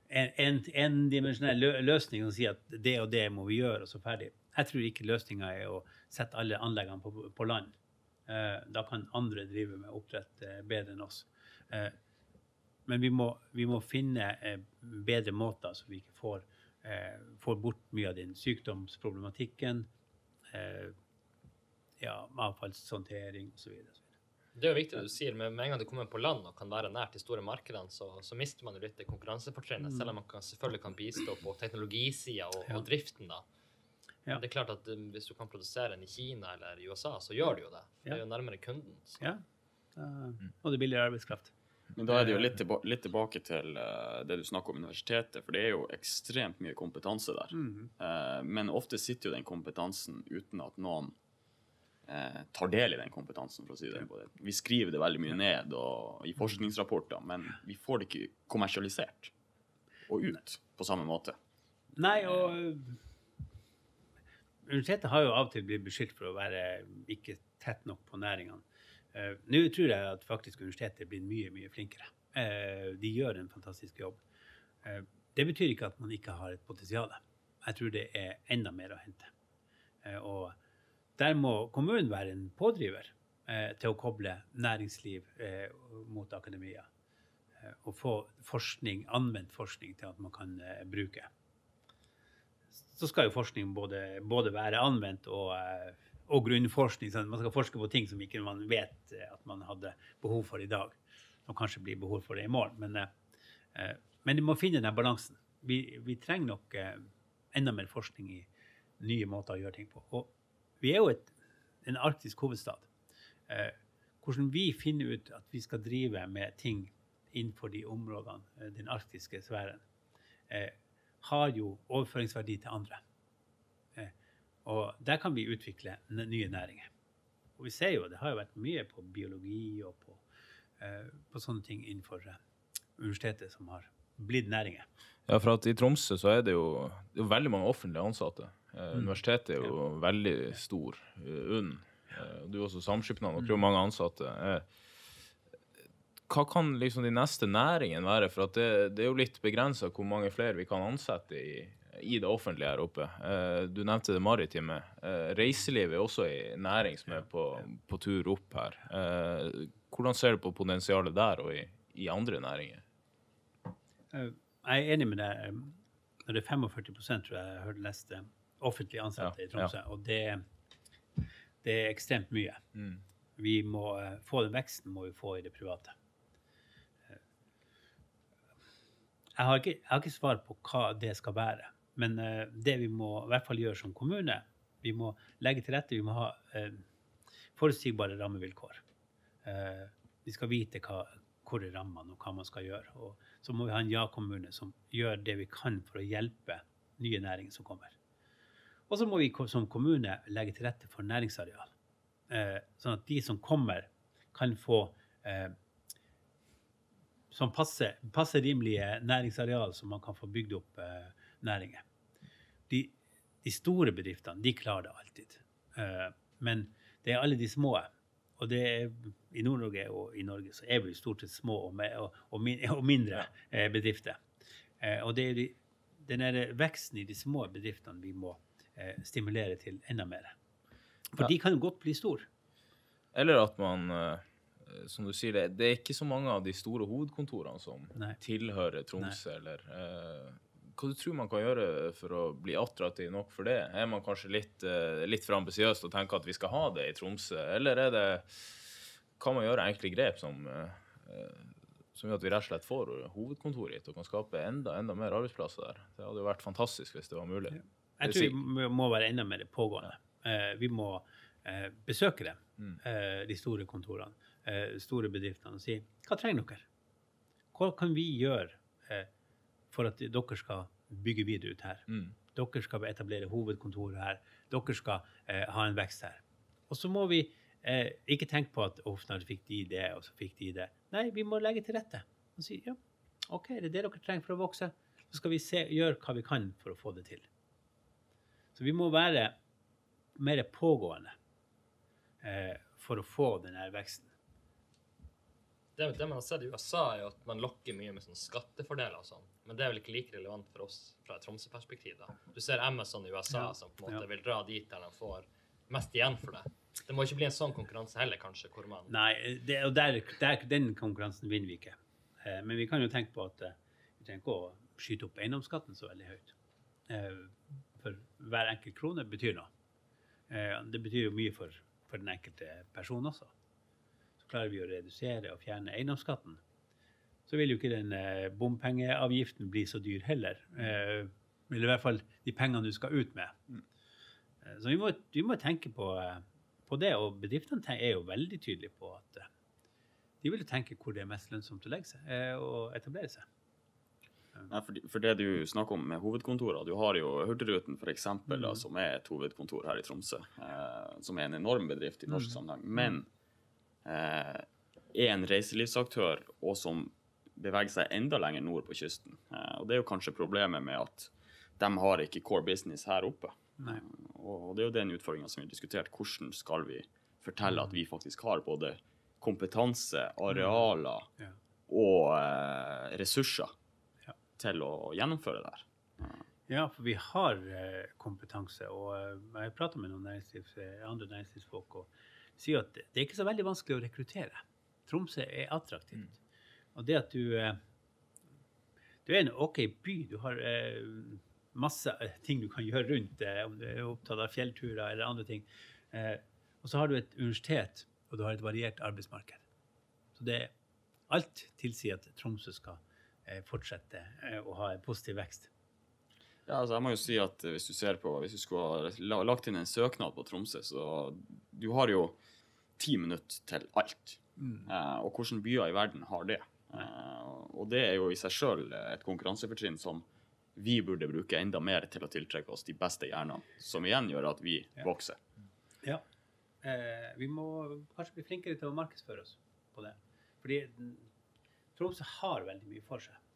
[SPEAKER 2] en, en, en dimensjonell lø løsning og si at det og det må vi gjøre, og så ferdig. Jeg tror ikke løsningen er å sette alle anleggene på, på land. Eh, da kan andre drive med oppdrett eh, bedre enn oss. Eh, men vi må, vi må finne eh, bedre måter så vi ikke får, eh, får bort mye av den sykdomsproblematikken, eh, ja, avfallshåndtering og så videre.
[SPEAKER 3] Det er jo viktig, du sier, med en gang du kommer på land og kan være nært de store markedene, så, så mister man jo litt det konkurransefortrinnet, selv om man kan, selvfølgelig kan bistå på teknologisiden og, og driften da. Ja. Det er klart at um, hvis du kan produsere den i Kina eller i U S A, så gjør du jo det. Det er jo nærmere kunden. Så.
[SPEAKER 2] Ja, uh, og det billigere arbeidskraft.
[SPEAKER 1] Men da er det jo litt, tilba litt tilbake til uh, det du snakker om universitetet, for det er jo ekstremt mye kompetanse der. Mm. Uh, men ofte sitter jo den kompetansen uten at noen uh, tar del i den kompetansen, for å si det. Vi skriver det veldig mye ned og, i forskningsrapporter, men vi får det ikke kommersialisert og ut på samme måte.
[SPEAKER 2] Nei, og universitetet har jo av og til blitt beskyldt for å være ikke tett nok på næringene. Uh, nå tror jeg at faktisk universitetet blir mye, mye flinkere. Uh, de gjør en fantastisk jobb. Uh, det betyr ikke at man ikke har et potensial. Jeg tror det er enda mer å hente. Uh, og der må kommunen være en pådriver uh, til å koble næringsliv uh, mot akademia. Uh, og få forskning, anvendt forskning til at man kan uh, bruke. Så skal jo forskning både, både være anvendt og, og grunnforskning. Så man skal forske på ting som ikke man vet at man hadde behov for i dag. Og kanskje blir behov for det i morgen. Men, eh, men de må finne den balansen. Vi, vi trenger nok eh, enda mer forskning i nye måter å gjøre ting på. Og vi er jo et, en arktisk hovedstad. Eh, hvordan vi finner ut at vi skal drive med ting innenfor de områdene, den arktiske sfæren, eh, har jo overføringsverdi til andre. Eh, og der kan vi utvikle nye næringer. Og vi ser jo, det har jo vært mye på biologi og på, eh, på sånne ting innenfor eh, universitetet som har blitt næringer.
[SPEAKER 4] Ja, for at i Tromsø så er det jo, det er jo veldig mange offentlige ansatte. Eh, mm. Universitetet er jo ja. veldig stor, uh, unn. Eh, du er også samskipnad, og det er mange ansatte. Eh, Hva kan liksom de neste næringene være? For at det, det er jo litt begrenset hvor mange flere vi kan ansette i, i det offentlige her oppe. Eh, du nevnte det maritime. Eh, reiseliv er også en næring som er på, på tur opp her. Eh, hvordan ser du på potensialet der og i, i andre næringer?
[SPEAKER 2] Jeg er enig med deg. Når det er femogførti prosent, tror jeg jeg hørte leste offentlige ansatte ja, i Tromsø, ja. og det, det er ekstremt mye. Mm. Vi må få den veksten må vi få i det private. Jeg har, ikke, jeg har ikke svar på hva det skal være, men uh, det vi må i hvert fall gjøre som kommune, vi må legge til rette, vi må ha uh, forutsigbare rammevilkår. Uh, vi skal vite hva, hvor er rammene og hva man skal gjøre, og så må vi ha en ja-kommune som gjør det vi kan for å hjelpe nye næringer som kommer. Og så må vi som kommune legge til rette for næringsareal, uh, sånn at de som kommer kan få uh, som passer, passer rimelige næringsareal som man kan få bygd opp eh, næringer. De, de store bedriftene, de klarer det alltid. Eh, men det er alle de små, og det er, i Nord-Norge og i Norge så er vi stort sett små og, med, og, og, min, og mindre eh, bedrifter. Eh, og det er de, den er veksten i de små bedriftene vi må eh, stimulere til enda mer. For ja. de kan jo godt bli store.
[SPEAKER 4] Eller at man... Uh som du sier, det, det er ikke så mange av de store hovedkontorene som Nei. tilhører Tromsø, Nei. eller eh, hva du tror man kan gjøre for å bli attraktiv nok for det? Er man kanskje litt, eh, litt for ambisiøst og tenker at vi skal ha det i Tromsø, eller er det, kan man gjøre enkle grep som, eh, som gjør at vi rett og slett får hovedkontoret hit og kan skape enda, enda mer arbeidsplasser der? Det hadde jo vært fantastisk hvis det var mulig.
[SPEAKER 2] Jeg tror vi må være enda mer pågående. Eh, vi må eh, besøke dem, mm. eh, de store kontorene. Store bedriftene og si, hva trenger dere? Hva kan vi gjøre eh, for at dere skal bygge videre ut her? Mm. Dere skal etablere hovedkontoret her. Dere skal eh, ha en vekst her. Og så må vi eh, ikke tenke på at oh, snart fikk de det, og så fikk de det. Nei, vi må legge til rette. Og si, ja, ok, det er det dere trenger for å vokse. Så skal vi se, gjøre hva vi kan for å få det til. Så vi må være mer pågående eh, for å få denne veksten.
[SPEAKER 3] det, det man har sett i U S A er jo at man lokker mye med sånn skattefordeler og sånn, men det er vel ikke like relevant for oss fra et Tromsø-perspektiv da. Du ser Amazon i U S A ja. Som på en måte ja. Vil dra dit der de får mest igjen for det. Det må ikke bli en sånn konkurranse heller, kanskje, hvor man...
[SPEAKER 2] Nei, det, og der, der, den konkurransen vinner vi ikke. Eh, men vi kan jo tenke på at eh, vi trenger ikke å skyte opp eiendomsskatten så veldig høyt. Eh, for hver enkelt krone betyr noe. Eh, det betyr jo mye for, for den enkelte person også. Så klarer vi å redusere og fjerne eiendomsskatten. Så vil jo ikke den eh, bompengeavgiften bli så dyr heller. Eh, eller i hvert fall de pengene du skal ut med. Eh, så vi må, vi må tenke på... Eh, på det, og bedriftene er jo veldig tydelige på at uh, de vil tenke hvor det er mest lønnsomt å legge seg uh, og etablere seg. Um.
[SPEAKER 1] Nei, for, for det du snakker om med hovedkontorer, du har jo Hurtigruten for eksempel, mm. da, som er et hovedkontor her i Tromsø, uh, som er en enorm bedrift i norsk mm. sammenheng, men uh, er en reiselivsaktør og som beveger seg enda lenger nord på kysten. Uh, og det er jo kanskje problemet med at de har ikke core business her oppe. Nei. Og det er jo den utfordringen som vi har diskutert. Hvordan skal vi fortelle at vi faktisk har både kompetanse, arealer ja. Og eh, ressurser ja. Til å gjennomføre det her?
[SPEAKER 2] Ja. Ja, for vi har eh, kompetanse, og eh, jeg prater med noen næringslivs, andre næringslivsfolk og sier at det er ikke så veldig vanskelig å rekruttere. Tromsø er attraktivt. Mm. Og det at du, eh, du er en ok by, du har... Eh, masse ting du kan gjøre rundt, eh, om du er opptatt av fjellturer eller andre ting. Eh, og så har du et universitet, og du har et variert arbeidsmarked. Så det alt tilsier at Tromsø skal eh, fortsette eh, å ha en positiv vekst.
[SPEAKER 1] Ja, altså jeg må jo si at hvis du ser på, hvis du skulle ha lagt inn en søknad på Tromsø, så du har jo ti minutter til alt. Mm. Eh, og hvordan byer i verden har det? Eh, og det er jo i seg selv et konkurransefortrinn som vi burde bruke enda mer til å tiltrekke oss de beste hjernene, som igjen gjør at vi ja. Vokser.
[SPEAKER 2] Ja, eh, vi må kanskje bli flinkere til å markedsføre oss på det. Fordi Tromsø har veldig mye for seg.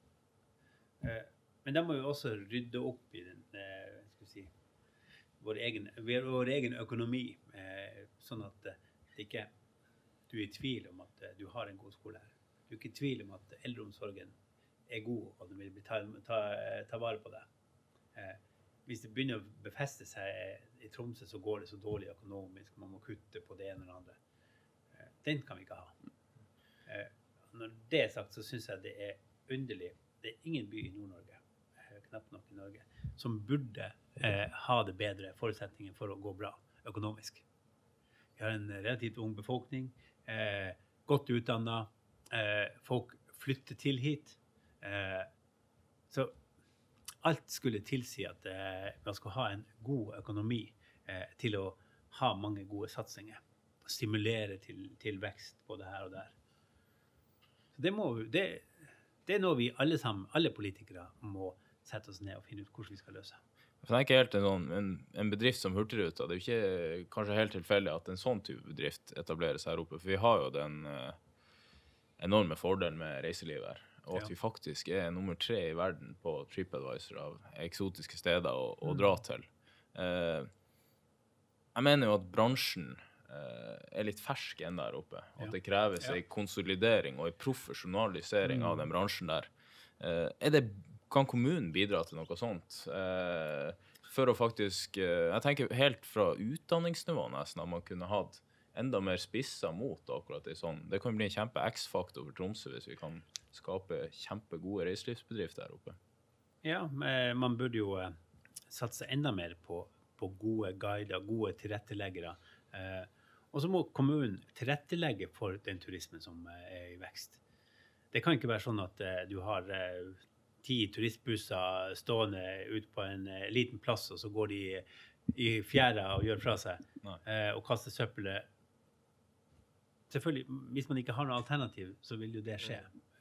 [SPEAKER 2] Eh, men de må jo også rydde opp i den, eh, skal vi si, vår egen, vår egen økonomi, eh, sånn at det ikke du er i tvil om at du har en god skole her. Du er ikke i tvil om at eldreomsorgen er god, og du vil ta, ta, ta vare på det. Eh, hvis det begynner å befeste seg i Tromsø, så går det så dårlig økonomisk, man må kutte på det ene eller andre. Eh, den kan vi ikke ha. Eh, når det er sagt, så synes jeg det er underlig. Det er ingen by i Nord-Norge, eh, knapt nok i Norge, som burde eh, ha det bedre forutsetninger for å gå bra økonomisk. Vi har en relativt ung befolkning, eh, godt utdannet, eh, folk flytter til hit, Eh, så alt skulle tilsi at eh, man skal ha en god økonomi eh, til å ha mange gode satsinger, stimulere til, til vekst både her og der. Så det, må, det, det er noe vi alle sammen, alle politikere må sette oss ned og finne ut hvordan vi skal løse.
[SPEAKER 4] Jeg tenker helt en, en, en bedrift som Hurtigruten, det er jo ikke kanskje helt tilfeldig at en sånn type bedrift etableres her oppe, for vi har jo den eh, enorme fordelen med reiselivet her. Og at vi faktisk er nummer tre i verden på TripAdvisor av eksotiske steder å, å dra til. Eh, jeg mener jo at bransjen eh, er litt fersk enn der oppe. At ja. Det kreves ja. En konsolidering og en profesjonalisering mm. av den bransjen der. Eh, er det, kan kommunen bidra til noe sånt? Eh, for å faktisk, eh, jeg tenker helt fra utdanningsnivå nesten, at man kunne hatt enda mer spisset mot akkurat det sånn. Det kan bli en kjempe X-faktor for Tromsø hvis vi kan skape kjempegode reiselivsbedrifter her oppe.
[SPEAKER 2] Ja, man burde jo satse enda mer på, på gode guider, gode tilretteleggere. Eh, og så må kommunen tilrettelegge for den turismen som er i vekst. Det kan ikke være sånn at eh, du har eh, ti turistbusser stående ut på en eh, liten plass, og så går de i fjæra og gjør fra seg, eh, og kaster søppelet. Selvfølgelig, hvis man ikke har noe alternativ, så vil jo det skje.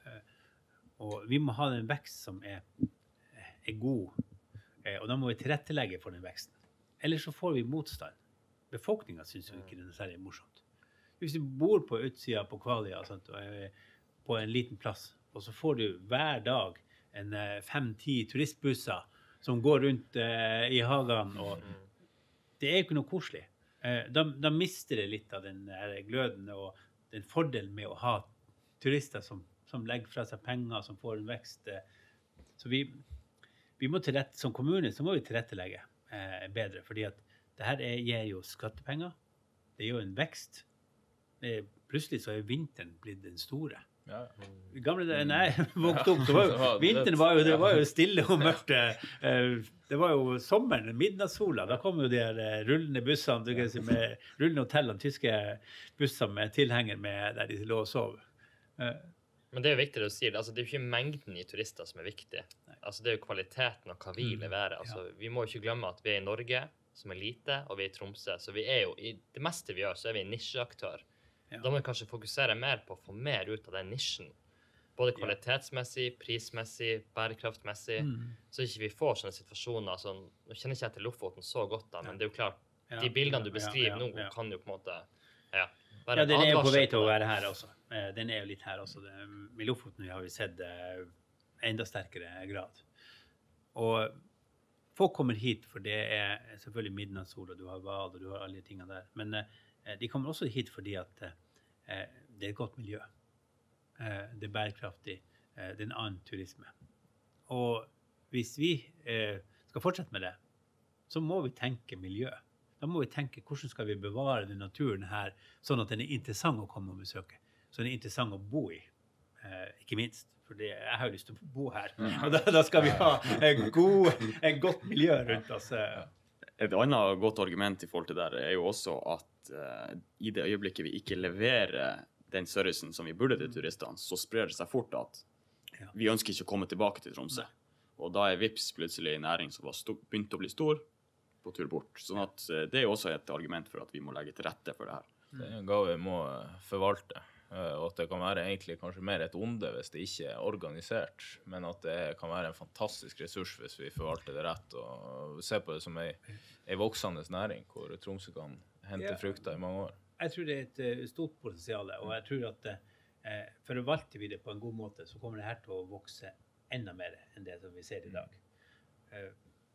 [SPEAKER 2] Og vi må ha en vekst som er, er god, og da må vi tilrettelegge for den veksten. Ellers så får vi motstand. Befolkningen synes jo ikke det er særlig morsomt. Hvis du bor på utsida på Kvalia, sant, på en liten plass, og så får du hver dag en fem-ti turistbusser som går rundt eh, i hagen, og det er jo ikke noe koselig. Eh, da, da mister det litt av den gløden og den fordelen med å ha turister som, som legger fra seg penger, som får en vekst. Så vi, vi må tilrette, som kommune så må vi tilrettelegge eh, bedre, fordi at det her er, gir jo skattepenger, det er jo en vekst. Det er, plutselig så er vinteren blitt den store.
[SPEAKER 4] Ja.
[SPEAKER 2] I gamle dager, nei, vokste opp, det var jo, vinteren var jo, det var jo stille og mørkt. Det var jo sommeren, midnattssola, da kom jo de her rullende bussene, du kan si, med rullende hotellene, tyske busser med tilhenger med der de lå og sov.
[SPEAKER 3] Men det er jo viktig det du sier, altså det er jo ikke mengden i turister som er viktig. Altså det er jo kvaliteten og hva vi leverer. Altså, vi må jo ikke glemme at vi er i Norge, som er lite, og vi er i Tromsø, så vi er jo, i det meste vi gjør, så er vi en nisjeaktør. Ja. Da må vi kanskje fokusere mer på å få mer ut av den nisjen. Både kvalitetsmessig, prismessig, bærekraftmessig. Mm. Så ikke vi får sånne situasjoner. Sånn, nå kjenner ikke jeg til Lofoten så godt, da, men det er jo klart, ja. De bildene du beskriver ja, ja, ja. nå, kan jo på en måte ja,
[SPEAKER 2] være ja, den er jo på vei til å være her også. Den er jo litt her også. Det, I Lofoten har vi sett enda sterkere grad. Og folk kommer hit, for det er selvfølgelig midnattssol, og du har bad, og du har alle de tingene der. Men de kommer også hit fordi at eh, det er et godt miljø. Eh, det er bærekraftig. Eh, det er en annen turisme. Og hvis vi eh, skal fortsette med det, så må vi tenke miljø. Da må vi tenke hvordan skal vi bevare den naturen her, sånn at den er interessant å komme og besøke. Så den er interessant å bo i, eh, ikke minst. For det, jeg har jo lyst til å bo her. Og da, da skal vi ha en god, en godt miljø rundt oss.
[SPEAKER 1] Et annet godt argument i forhold til det er jo også at uh, i det øyeblikket vi ikke leverer den servicen som vi burde til turistene, så sprer det seg fort at ja. Vi ønsker ikke å komme tilbake til Tromsø. Nei. Og da er Vips plutselig en næring som var begynt å bli stor på tur bort. Sånn at uh, det er jo også et argument for at vi må legge til rette for det her.
[SPEAKER 4] Det er en gave vi må forvalte. Og at det kan være egentlig kanskje mer et onde hvis det ikke er organisert, men at det kan være en fantastisk ressurs hvis vi forvalter det rett og ser på det som en, en voksende næring hvor Tromsø kan hente ja. Frukter i mange år.
[SPEAKER 2] Jeg tror det er et uh, stort potensial, og jeg tror at uh, forvalter vi det på en god måte, så kommer det her til å vokse enda mer enn det som vi ser i dag. Uh,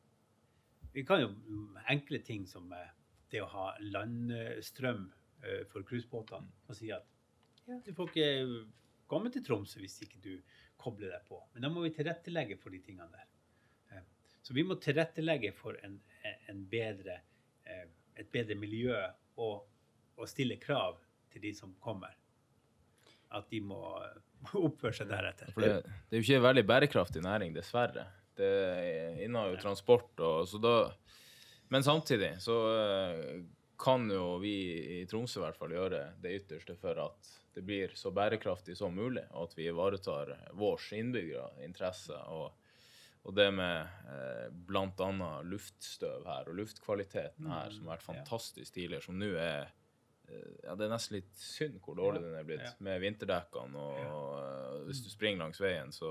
[SPEAKER 2] vi kan jo enkle ting som uh, det å ha landstrøm uh, for cruisebåtene, og si at ja, du får ikke komme til Tromsø hvis ikke du kobler deg på. Men da må vi tilrettelegge for de tingene der. Så vi må tilrettelegge for en, en bedre, et bedre miljø og, og stille krav til de som kommer. At de må oppføre seg deretter.
[SPEAKER 4] For det, det er jo ikke en veldig bærekraftig næring, dessverre. Det inneholder jo transport, og så da... Men samtidig så kan jo vi i Tromsø i hvert fall gjøre det ytterste for at det blir så bærekraftig som mulig, og at vi ivaretar vårs innbyggere interesser, og, og det med eh, blant annet luftstøv her, og luftkvaliteten her, som har vært fantastisk tidligere, som nå er, eh, ja, det er nesten litt synd hvor dårlig den er blitt, med vinterdekkene, og uh, hvis du springer langs veien, så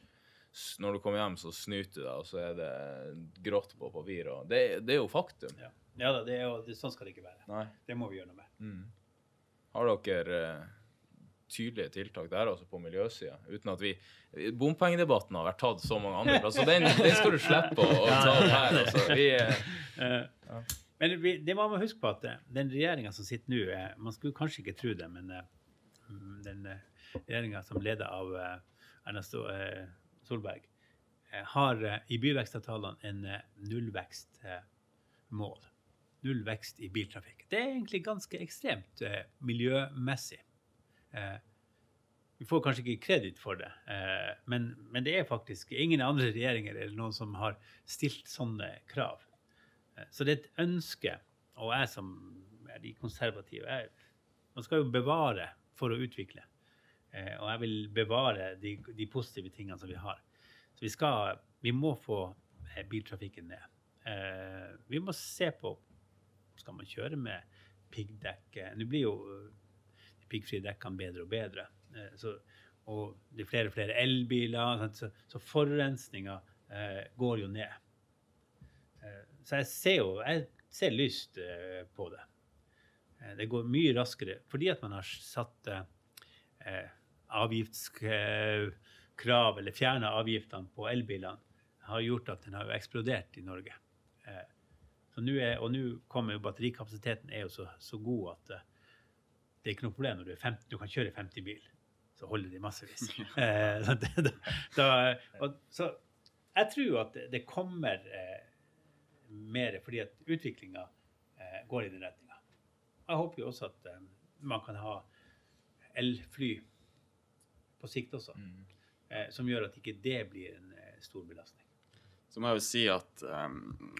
[SPEAKER 4] når du kommer hjem så snyter du deg, og så er det grått på papir, og det, det er jo faktum.
[SPEAKER 2] Ja, ja da, det er jo, det, sånn skal det ikke være.
[SPEAKER 4] Nei.
[SPEAKER 2] Det må vi gjøre noe med.
[SPEAKER 4] Mm. Har dere eh, tydelige tiltak der også på miljøsiden, uten at vi, bompengdebatten har vært tatt så mange andre plasser, så den, den skal du slippe å, å ta opp her, altså. Vi, eh,
[SPEAKER 2] ja. Men vi, det må man huske på at den regjeringen som sitter nå, eh, man skulle kanskje ikke tro det, men eh, den eh, regjeringen som leder av eh, Erna eh, Solberg, eh, har eh, i byvekstavtalene en eh, nullvekstmål. Eh, Null vekst i biltrafikk. Det er egentlig ganske ekstremt eh, miljømessig. Eh, vi får kanskje ikke kredit for det, eh, men, men det er faktisk ingen andre regjeringer eller noen som har stilt sånne krav. Eh, så det er et ønske, og jeg som er de konservative, jeg, man skal jo bevare for å utvikle. Eh, og jeg vil bevare de, de positive tingene som vi har. Så vi, skal, vi må få eh, biltrafikken ned. Eh, vi må se på skal man kjøre med piggdekk. Nå blir jo de piggfrie dekkene bedre og bedre. Så, og det er flere og flere elbiler, så, så forurensninga eh, går jo ned. Eh, så jeg ser jo, jeg ser lyst eh, på det. Eh, det går mye raskere, fordi at man har satt eh, avgiftskrav, eller fjernet avgiftene på elbilene, har gjort at den har eksplodert i Norge. Eh, Så nå er, og nå kommer jo batterikapasiteten er jo så, så god at uh, det er ikke noe problem når du er femti, du kan kjøre femti bil. så holder de massevis. Eh, da, da, og, så jeg tror at det, det kommer eh, mer, fordi at utviklingen eh, går i den retningen. Jeg håper jo også at eh, man kan ha elfly på sikt også, mm. eh, som gjør at ikke det blir en eh, stor belastning.
[SPEAKER 1] Så må jeg jo si at um,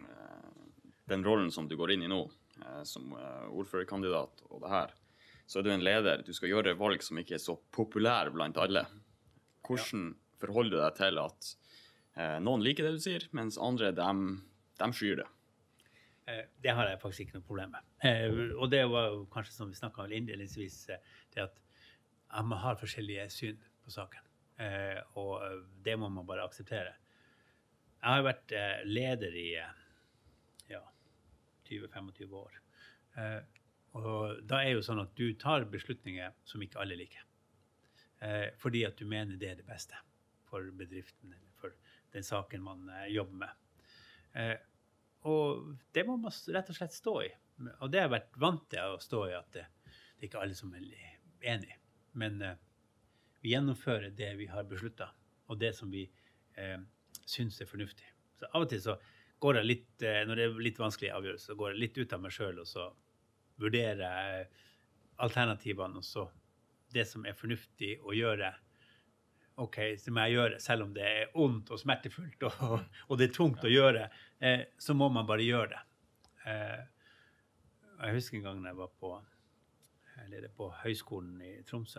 [SPEAKER 1] den rollen som du går inn i nå, eh, som uh, ordførerkandidat og det her, så er du en leder. Du skal gjøre valg som ikke er så populære blant alle. Hvordan ja. forholder du deg til at eh, noen liker det du sier, mens andre, dem, dem skyr det?
[SPEAKER 2] Eh, det har jeg faktisk ikke noe problem med. Eh, og det var jo kanskje som vi snakket om innledningsvis, eh, det at man har forskjellige syn på saken. Eh, og det må man bare akseptere. Jeg har vært eh, leder i eh, ja, tjue til femogtyve år. Eh, Og da er jo sånn at du tar beslutninger som ikke alle liker. Eh, fordi at du mener det er det beste for bedriften, eller for den saken man eh, jobber med. Eh, og det må man rett og slett stå i. Og det har jeg vært vant til å stå i, at det, det er ikke alle som er enige. Men eh, vi gjennomfører det vi har besluttet, og det som vi eh, synes er fornuftig. Så av og til så går det litt, eh, når det er litt vanskelig avgjørelse, så går det litt ut av meg selv, og så vurdere alternativene, og så det som er fornuftig å gjøre, ok, så må jeg gjøre, selv om det er ondt og smertefullt, og, og det er tungt å gjøre, eh, så må man bare gjøre det. Eh, jeg husker en gang når jeg var på, eller på høyskolen i Tromsø,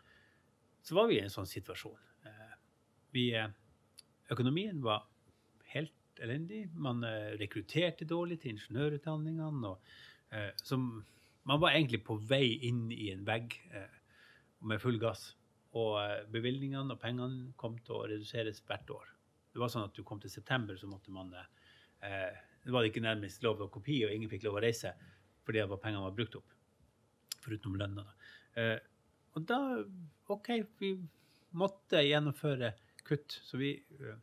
[SPEAKER 2] så var vi i en sånn situasjon. Eh, vi, økonomien var helt elendig, man eh, rekrutterte dårlig til ingeniørutdanningene, og Eh, som, man var egentlig på vei inn i en vegg eh, med full gass, og eh, bevilgningene og pengene kom til å reduseres hvert år. Det var sånn at du kom til september, så måtte man, eh, det var ikke nærmest lov å kopi, og ingen fikk lov å reise, fordi pengene var brukt opp, foruten lønna. Eh, og da, ok, vi måtte gjennomføre kutt, så vi eh,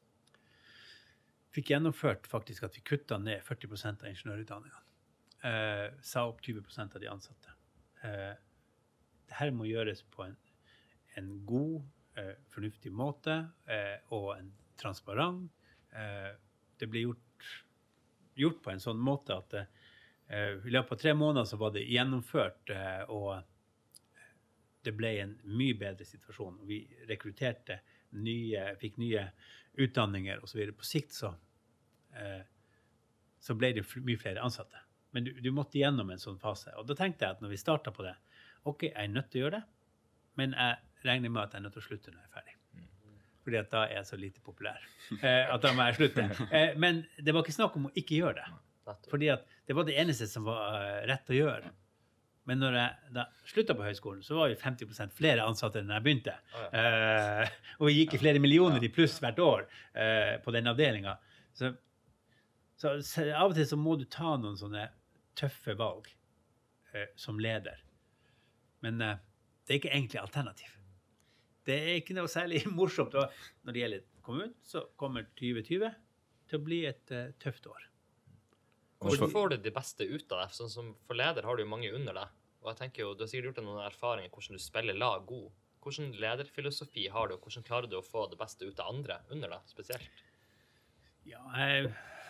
[SPEAKER 2] fikk gjennomført faktisk at vi kuttet ned førti prosent av ingeniørutdanningene. Uh, sa opp tjue prosent av de ansatte. Uh, Dette må gjøres på en, en god, uh, fornuftig måte, uh, og en transparent. Uh, det ble gjort, gjort på en sånn måte at uh, i løpet av tre måneder så var det gjennomført, uh, og det ble en mye bedre situasjon. Vi rekrutterte nye, fikk nye utdanninger og så videre. På sikt så, uh, så ble det mye flere ansatte. Men du, du måtte gjennom en sånn fase. Og da tenkte jeg at når vi startet på det, ok, jeg er nødt til å gjøre det, men jeg regner med at jeg er nødt til å slutte når jeg er ferdig. Fordi at da er jeg så lite populær. Eh, at da må jeg slutte. Eh, men det var ikke snakk om å ikke gjøre det. Fordi at det var det eneste som var uh, rett å gjøre. Men når jeg da sluttet på høyskolen, så var vi femti prosent flere ansatte enn jeg begynte. Eh, og vi gikk i flere millioner i pluss hvert år eh, på den avdelingen. Så, så, så av og til så må du ta noen sånne tøffe valg eh, som leder. Men eh, det er ikke egentlig alternativ. Det er ikke noe særlig morsomt. Og når det gjelder kommunen, så kommer tjue tjue til å bli et uh, tøft år.
[SPEAKER 3] Hvordan får du det beste ut av det? Sånn som for leder har du jo mange under deg. Og jeg tenker jo, du har sikkert gjort noen erfaringer hvordan du spiller lag god. Hvordan lederfilosofi har du, og hvordan klarer du å få det beste ut av andre under deg, spesielt?
[SPEAKER 2] Ja, jeg...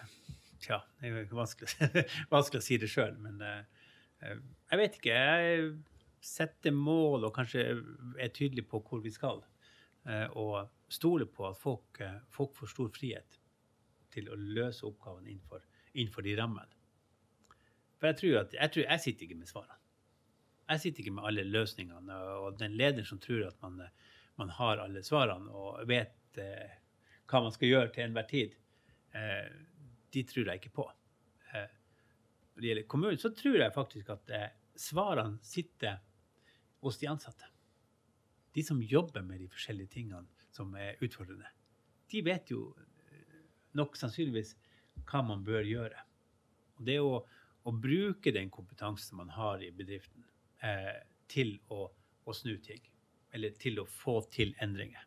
[SPEAKER 2] Tja, det er jo vanskelig, vanskelig å si det selv, men uh, jeg vet ikke. Jeg setter mål og kanskje er tydelig på hvor vi skal, uh, og stoler på at folk, uh, folk får stor frihet til å løse oppgaven innenfor, innenfor de rammene. For jeg tror at jeg, tror, jeg sitter ikke med svarene. Jeg sitter ikke med alle løsningene, og den lederen som tror at man, man har alle svarene og vet uh, hva man skal gjøre til enhver tid, uh, de tror jeg ikke på. Eh, når det gjelder kommunen, så tror jeg faktisk at eh, svarene sitter hos de ansatte. De som jobber med de forskjellige tingene som er utfordrende. De vet jo nok sannsynligvis hva man bør gjøre. Og det er å, å bruke den kompetansen man har i bedriften eh, til å, å snu ting, eller til å få til endringer.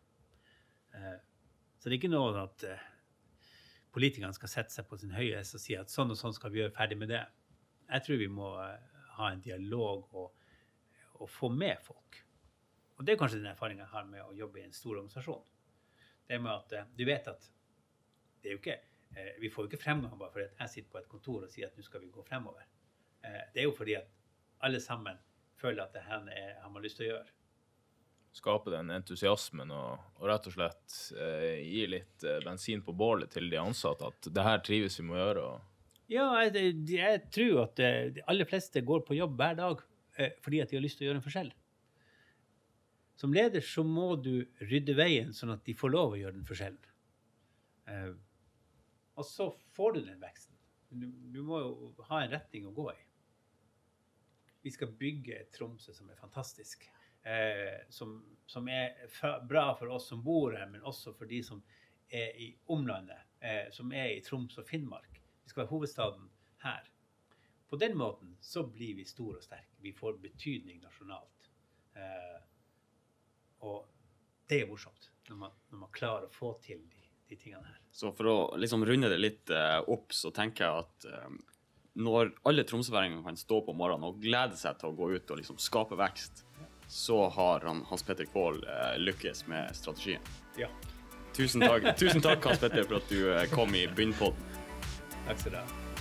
[SPEAKER 2] Eh, så det er ikke noe at eh, politikerne skal sette seg på sin høye hest og si at sånn og sånn skal vi gjøre ferdig med det. Jeg tror vi må uh, ha en dialog og, og få med folk. og det er kanskje den erfaringen jeg har med å jobbe i en stor organisasjon. Det med at uh, du vet at det er jo ikke, uh, vi får jo ikke fremgang bare fordi at jeg sitter på et kontor og sier at nå skal vi gå fremover. Uh, det er jo fordi at alle sammen føler at det her er, har man lyst til å gjøre.
[SPEAKER 4] Skape den entusiasmen og, og rett og slett eh, gi litt eh, bensin på bålet til de ansatte, at det her trives vi med å gjøre. Og...
[SPEAKER 2] Ja, jeg, jeg tror at eh, de aller fleste går på jobb hver dag eh, fordi at de har lyst til å gjøre en forskjell. Som leder så må du rydde veien sånn at de får lov å gjøre den forskjellen. Eh, og så får du den veksten. Du, du må jo ha en retning å gå i. Vi skal bygge et Tromsø som er fantastisk. Eh, som, som er bra for oss som bor her, men også for de som er i omlandet, eh, som er i Troms og Finnmark. Vi skal være hovedstaden her. På den måten så blir vi store og sterke. Vi får betydning nasjonalt. Eh, og det er morsomt når man, når man klarer å få til de, de tingene her.
[SPEAKER 1] Så for å liksom runde det litt uh, opp, så tenker jeg at um, når alle tromsøværinger kan stå på morgenen og glede seg til å gå ut og liksom skape vekst, så har han, Hans Petter Kvål eh, lykkes med strategien.
[SPEAKER 2] Ja.
[SPEAKER 1] Tusen takk, tusen takk Hans Petter, for at du eh, kom i Bunnpodden.
[SPEAKER 2] Takk skal du ha.